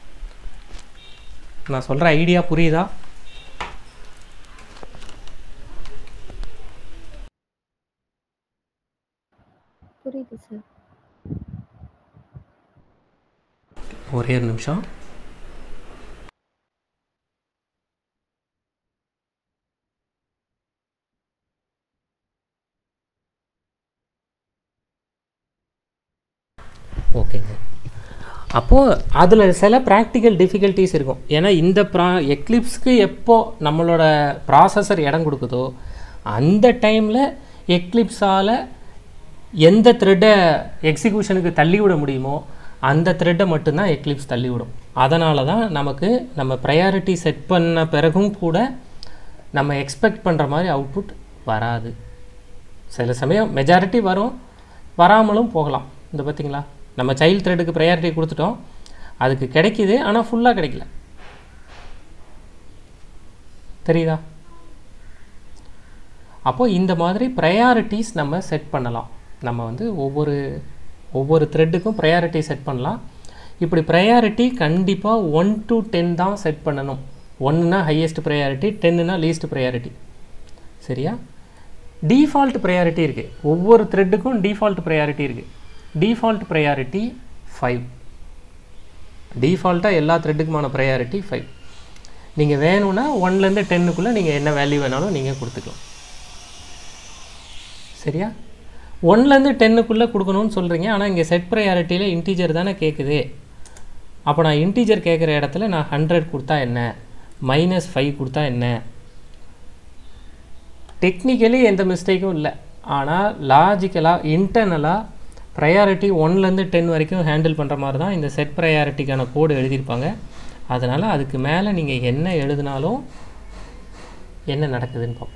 நான் சொல்கிற ஐடியா புரியுதா? புரியுது சார். ஒரே ஒரு நிமிஷம். ஓகேங்க. அப்போது அதில் சில ப்ராக்டிக்கல் டிஃபிகல்ட்டிஸ் இருக்கும். ஏன்னா இந்த ப்ரா எக்லிப்ஸ்க்கு எப்போ நம்மளோட ப்ராசஸர் இடம் கொடுக்குதோ அந்த டைமில் எக்லிப்ஸால் எந்த த்ரெட்டை எக்ஸிக்யூஷனுக்கு தள்ளிவிட முடியுமோ அந்த த்ரெட்டை மட்டும்தான் எக்லிப்ஸ் தள்ளிவிடும். அதனால தான் நமக்கு நம்ம ப்ரையாரிட்டி செட் பண்ண பிறகும் கூட நம்ம எக்ஸ்பெக்ட் பண்ணுற மாதிரி அவுட்புட் வராது. சில சமயம் மெஜாரிட்டி வரும், வராமலும் போகலாம். இந்த பார்த்திங்களா, நம்ம சைல்டு த்ரெட்டுக்கு ப்ரையாரிட்டி கொடுத்துட்டோம், அதுக்கு கிடைக்கிது, ஆனால் ஃபுல்லாக கிடைக்கல. தெரியுதா? அப்போது இந்த மாதிரி ப்ரையாரிட்டிஸ் நம்ம செட் பண்ணலாம். நம்ம வந்து ஒவ்வொரு ஒவ்வொரு த்ரெட்டுக்கும் ப்ரையாரிட்டி செட் பண்ணலாம். இப்படி ப்ரையாரிட்டி கண்டிப்பாக ஒன் டு டென் தான் செட் பண்ணணும். ஒன்றுனா ஹையஸ்ட் ப்ரையாரிட்டி, டென்னுனா லீஸ்ட் ப்ரையாரிட்டி. சரியா? டிஃபால்ட் ப்ரையாரிட்டி இருக்குது. ஒவ்வொரு த்ரெட்டுக்கும் டிஃபால்ட் ப்ரையாரிட்டி இருக்குது. Default priority five. டிஃபால்ட்டாக எல்லா த்ரெட்டுக்குமான ப்ரையாரிட்டி ஃபைவ். நீங்கள் வேணும்னா ஒன்லேருந்து டென்னுக்குள்ளே நீங்கள் என்ன வேல்யூ வேணாலும் நீங்கள் கொடுத்துக்கலாம். சரியா? ஒன்லேருந்து டென்னுக்குள்ளே கொடுக்கணும்னு சொல்கிறீங்க, ஆனால் இங்கே செட் ப்ரையாரிட்டியில் இன்டீஜர் தானே கேட்குது. அப்போ நான் இன்டீஜர் கேட்குற இடத்துல நான் ஹண்ட்ரட் கொடுத்தா என்ன, மைனஸ் ஃபைவ் கொடுத்தா என்ன? டெக்னிக்கலி எந்த மிஸ்டேக்கும் இல்லை, ஆனால் லாஜிக்கலாக இன்டர்னலாக ப்ரையாரிட்டி ஒன்லேருந்து டென் வரைக்கும் ஹேண்டில் பண்ணுற மாதிரி தான் இந்த செட் ப்ரையாரிட்டிக்கான கோடு எழுதியிருப்பாங்க. அதனால் அதுக்கு மேலே நீங்கள் என்ன எழுதினாலும் என்ன நடக்குதுன்னு பார்ப்போம்.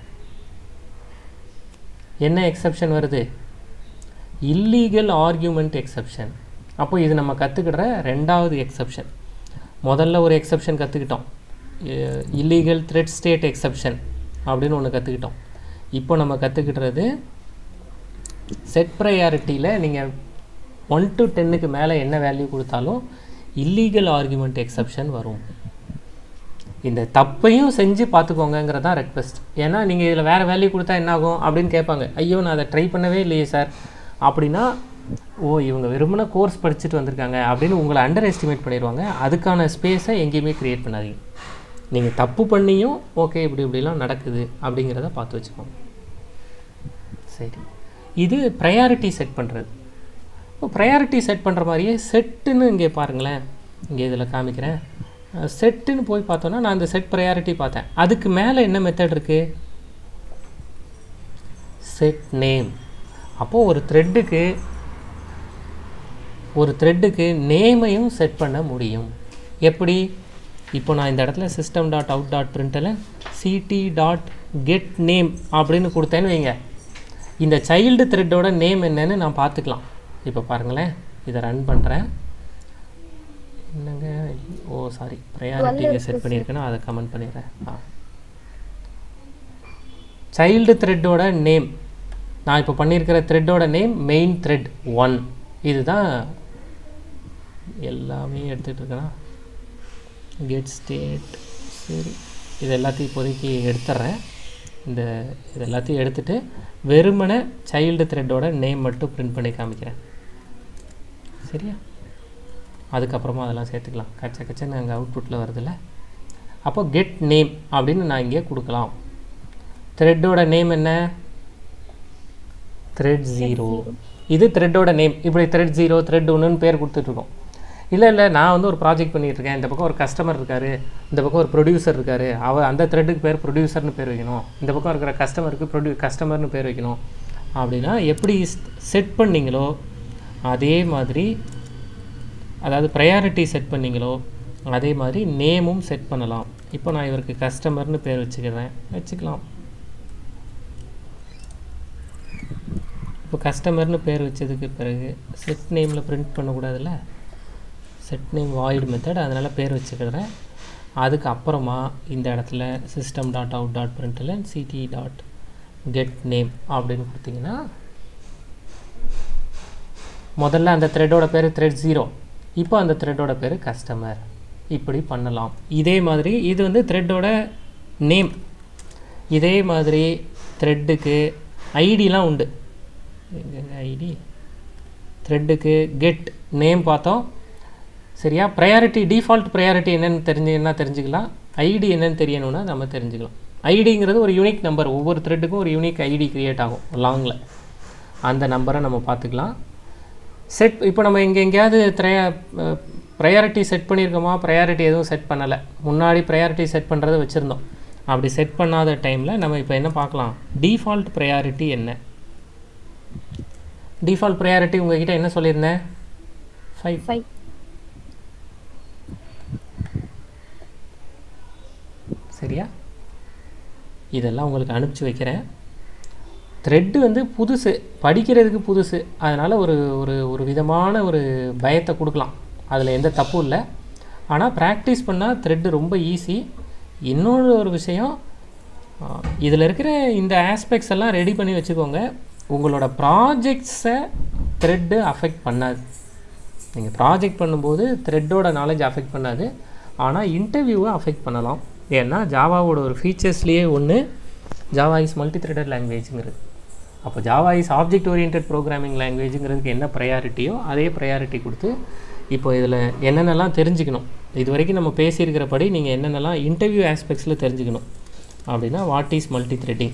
என்ன எக்ஸப்ஷன் வருது? Illegal argument exception. அப்போ இது நம்ம கற்றுக்கிற ரெண்டாவது எக்ஸப்ஷன். முதல்ல ஒரு எக்ஸப்ஷன் கற்றுக்கிட்டோம், இல்லீகல் த்ரெட் ஸ்டேட் எக்ஸப்ஷன் அப்படின்னு ஒன்று கற்றுக்கிட்டோம். இப்போ நம்ம கற்றுக்கிட்டுறது செட் ப்ரையாரிட்டியில் நீங்கள் ஒன் டு டென்னுக்கு மேலே என்ன வேல்யூ கொடுத்தாலும் இல்லீகல் ஆர்கியூமெண்ட் எக்ஸப்ஷன் வரும். இந்த தப்பையும் செஞ்சு பார்த்துக்கோங்கிறதான் ரெக்வெஸ்ட். ஏன்னா நீங்கள் இதில் வேறு வேல்யூ கொடுத்தா என்னாகும் அப்படின்னு கேட்பாங்க. ஐயோ நான் அதை ட்ரை பண்ணவே இல்லையே சார் அப்படின்னா, ஓ இவங்க வெறுமனே கோர்ஸ் படிச்சுட்டு வந்திருக்காங்க அப்படின்னு உங்களை அண்டர் எஸ்டிமேட் பண்ணிடுவாங்க. அதுக்கான ஸ்பேஸை எங்கேயுமே க்ரியேட் பண்ணாதீங்க. நீங்கள் தப்பு பண்ணியும் ஓகே இப்படி இப்படிலாம் நடக்குது அப்படிங்கிறத பார்த்து வச்சுக்கோங்க. சரி, இது ப்ரையாரிட்டி செட் பண்ணுறது. இப்போ ப்ரையாரிட்டி செட் பண்ணுற மாதிரியே செட்டுன்னு இங்கே பாருங்களேன், இங்கே இதில் காமிக்கிறேன். செட்டுன்னு போய் பார்த்தோன்னா நான் இந்த செட் ப்ரையாரிட்டி பார்த்தேன். அதுக்கு மேலே என்ன மெத்தட் இருக்குது? Set name. அப்போது ஒரு த்ரெட்டுக்கு ஒரு த்ரெட்டுக்கு நேமையும் செட் பண்ண முடியும். எப்படி? இப்போ நான் இந்த இடத்துல system dot out dot println CT dot get name அப்படின்னு கொடுத்தேன்னு வைங்க, இந்த சைல்டு த்ரெட்டோட நேம் என்னன்னு நான் பார்த்துக்கலாம். இப்போ பாருங்களேன், இதை ரன் பண்ணுறேன். என்னங்க, ஓ சாரி, ப்ரையாரிட்டிக்கு செட் பண்ணியிருக்கேன்னா அதை கமெண்ட் பண்ணிடுறேன். ஆ, சைல்டு த்ரெட்டோட நேம் நான் இப்போ பண்ணியிருக்கிற த்ரெட்டோட நேம் மெயின் த்ரெட் ஒன். இதுதான் எல்லாமே எடுத்துகிட்டு இருக்கேன்னா கெட் ஸ்டேட். சரி, இது எல்லாத்தையும் இப்போதைக்கு எடுத்துட்றேன். இந்த இது எல்லாத்தையும் எடுத்துகிட்டு வெறுமனை சைல்டு த்ரெட்டோட நேம் மட்டும் பிரிண்ட் பண்ணி காமிக்கிறேன். சரியா? அதுக்கப்புறமா அதெல்லாம் சேர்த்துக்கலாம். கச்ச கச்சன்னு அங்கே அவுட்புட்டில் வருதில்ல. அப்போ கெட் நேம் அப்படின்னு நான் இங்கே கொடுக்கலாம். த்ரெட்டோட நேம் என்ன? Thread zero. இது த்ரெட்டோட நேம். இப்படி த்ரெட் ஜீரோ த்ரெட் ஒன்றுன்னு பேர் கொடுத்துட்ருக்கோம். இல்லை இல்லை நான் வந்து ஒரு ப்ராஜெக்ட் பண்ணிகிட்ருக்கேன், இந்த பக்கம் ஒரு கஸ்டமர் இருக்கார், இந்த பக்கம் ஒரு ப்ரொடியூசர் இருக்கார், அவ அந்த த்ரெட்டுக்கு பேர் ப்ரொடியூசர்னு பேர் வைக்கணும், இந்த பக்கம் இருக்கிற கஸ்டமருக்கு ப்ரொடியூ கஸ்டமர்னு பேர் வைக்கணும். அப்படின்னா எப்படி செட் பண்ணிங்களோ அதே மாதிரி, அதாவது ப்ரையாரிட்டி செட் பண்ணிங்களோ அதே மாதிரி நேமும் செட் பண்ணலாம். இப்போ நான் இவருக்கு கஸ்டமர்னு பேர் வச்சுக்கிறேன், வச்சுக்கலாம். இப்போ கஸ்டமர்னு பேர் வச்சதுக்கு பிறகு செட் நேமில் பிரிண்ட் பண்ணக்கூடாதுல்ல, செட் நேம் வாய்டு மெத்தட், அதனால் பேர் வச்சுக்கிறேன். அதுக்கு அப்புறமா இந்த இடத்துல system dot out dot println CT dot get name அப்படின்னு கொடுத்தீங்கன்னா முதல்ல அந்த த்ரெட்டோட பேர் த்ரெட் ஜீரோ, இப்போ அந்த த்ரெட்டோட பேர் கஸ்டமர். இப்படி பண்ணலாம். இதே மாதிரி இது வந்து த்ரெட்டோட நேம். இதே மாதிரி த்ரெட்டுக்கு ஐடிலாம் உண்டு. ஐடி த்ரெட்டுக்கு கெட் நேம் பார்த்தோம், சரியா? ப்ரையாரிட்டி டிஃபால்ட் ப்ரையாரிட்டி என்னென்னு தெரிஞ்சு என்ன தெரிஞ்சுக்கலாம், ஐடி என்னென்னு தெரியணும்னா நம்ம தெரிஞ்சுக்கலாம். ஐடிங்கிறது ஒரு யூனிக் நம்பர், ஒவ்வொரு த்ரெட்டுக்கும் ஒரு யூனிக் ஐடி க்ரியேட் ஆகும் லாங்கில், அந்த நம்பரை நம்ம பார்த்துக்கலாம். செட் இப்போ நம்ம இங்கே எங்கேயாவது த்ரையா ப்ரையாரிட்டி செட் பண்ணியிருக்கோமா? ப்ரையாரிட்டி எதுவும் செட் பண்ணலை. முன்னாடி ப்ரையாரிட்டி செட் பண்ணுறதை வச்சுருந்தோம். அப்படி செட் பண்ணாத டைமில் நம்ம இப்போ என்ன பார்க்கலாம், டிஃபால்ட் ப்ரையாரிட்டி என்ன. டிஃபால்ட் ப்ரையாரிட்டி உங்ககிட்ட என்ன சொல்லியிருந்தேன், ஃபைவ் ஃபைவ் சரியா? இதெல்லாம் உங்களுக்கு அனுப்பிச்சி வைக்கிறேன். த்ரெட்டு வந்து புதுசு, படிக்கிறதுக்கு புதுசு, அதனால் ஒரு ஒரு ஒரு விதமான ஒரு பயத்தை கொடுக்கலாம், அதில் எந்த தப்பும் இல்லை. ஆனால் ப்ராக்டிஸ் பண்ணால் த்ரெட்டு ரொம்ப ஈஸி. இன்னொரு ஒரு விஷயம், இதில் இருக்கிற இந்த ஆஸ்பெக்ட்ஸ் எல்லாம் ரெடி பண்ணி வச்சுக்கோங்க. உங்களோட ப்ராஜெக்ட்ஸை த்ரெட்டு அஃபெக்ட் பண்ணாது. நீங்கள் ப்ராஜெக்ட் பண்ணும்போது த்ரெட்டோட நாலேஜ் அஃபெக்ட் பண்ணாது, ஆனால் இன்டர்வியூவை அஃபெக்ட் பண்ணலாம். ஏன்னா ஜாவாவோட ஒரு ஃபீச்சர்ஸ்லேயே ஒன்று ஜாவா இஸ் மல்டி த்ரெடட் லாங்குவேஜுங்கிறது. அப்போ Java is object orient programming லாங்குவேஜுங்கிறதுக்கு என்ன ப்ரையாரிட்டியோ அதே ப்ரையாரிட்டி கொடுத்து இப்போ இதில் என்னென்னலாம் தெரிஞ்சுக்கணும், இது வரைக்கும் நம்ம பேசியிருக்கிறபடி நீங்கள் என்னென்னலாம் இன்டர்வியூ ஆஸ்பெக்ட்ஸில் தெரிஞ்சுக்கணும் அப்படின்னா, வாட் இஸ் மல்டி த்ரெட்டிங்,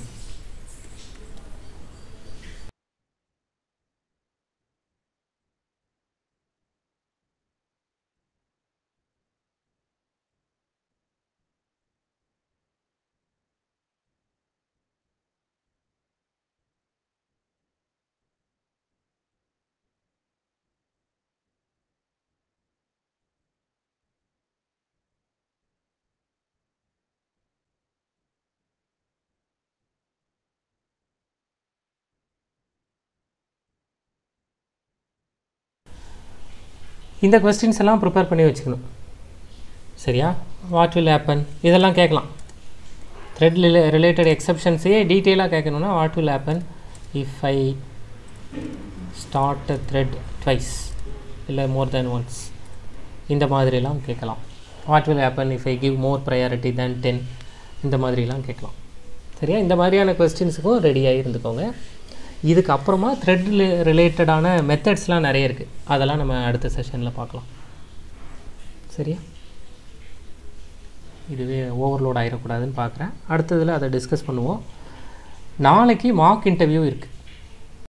இந்த கொஸ்டின்ஸ் எல்லாம் ப்ரிப்பேர் பண்ணி வச்சுக்கணும். சரியா? வாட் வில் ஹேப்பன் இதெல்லாம் கேட்கலாம். த்ரெட் ரிலேட்டட் எக்ஸப்ஷன்ஸே டீட்டெயிலாக கேட்கணுன்னா, what will happen if I start a thread twice இல்லை மோர் தேன் ஒன்ஸ், இந்த மாதிரிலாம் கேட்கலாம். What will happen if I give more priority than ten, இந்த மாதிரிலாம் கேட்கலாம். சரியா? இந்த மாதிரியான கொஸ்டின்ஸுக்கும் ரெடியாக இருந்துக்கோங்க. இதுக்கப்புறமா த்ரெட் ரிலேட்டடான மெத்தட்ஸ்லாம் நிறைய இருக்குது, அதெல்லாம் நம்ம அடுத்த செஷனில் பார்க்கலாம். சரியா? இதுவே ஓவர்லோட் ஆகிடக்கூடாதுன்னு பார்க்குறேன். அடுத்ததில் அதை டிஸ்கஸ் பண்ணுவோம். நாளைக்கு மார்க் இன்டர்வியூ இருக்குது.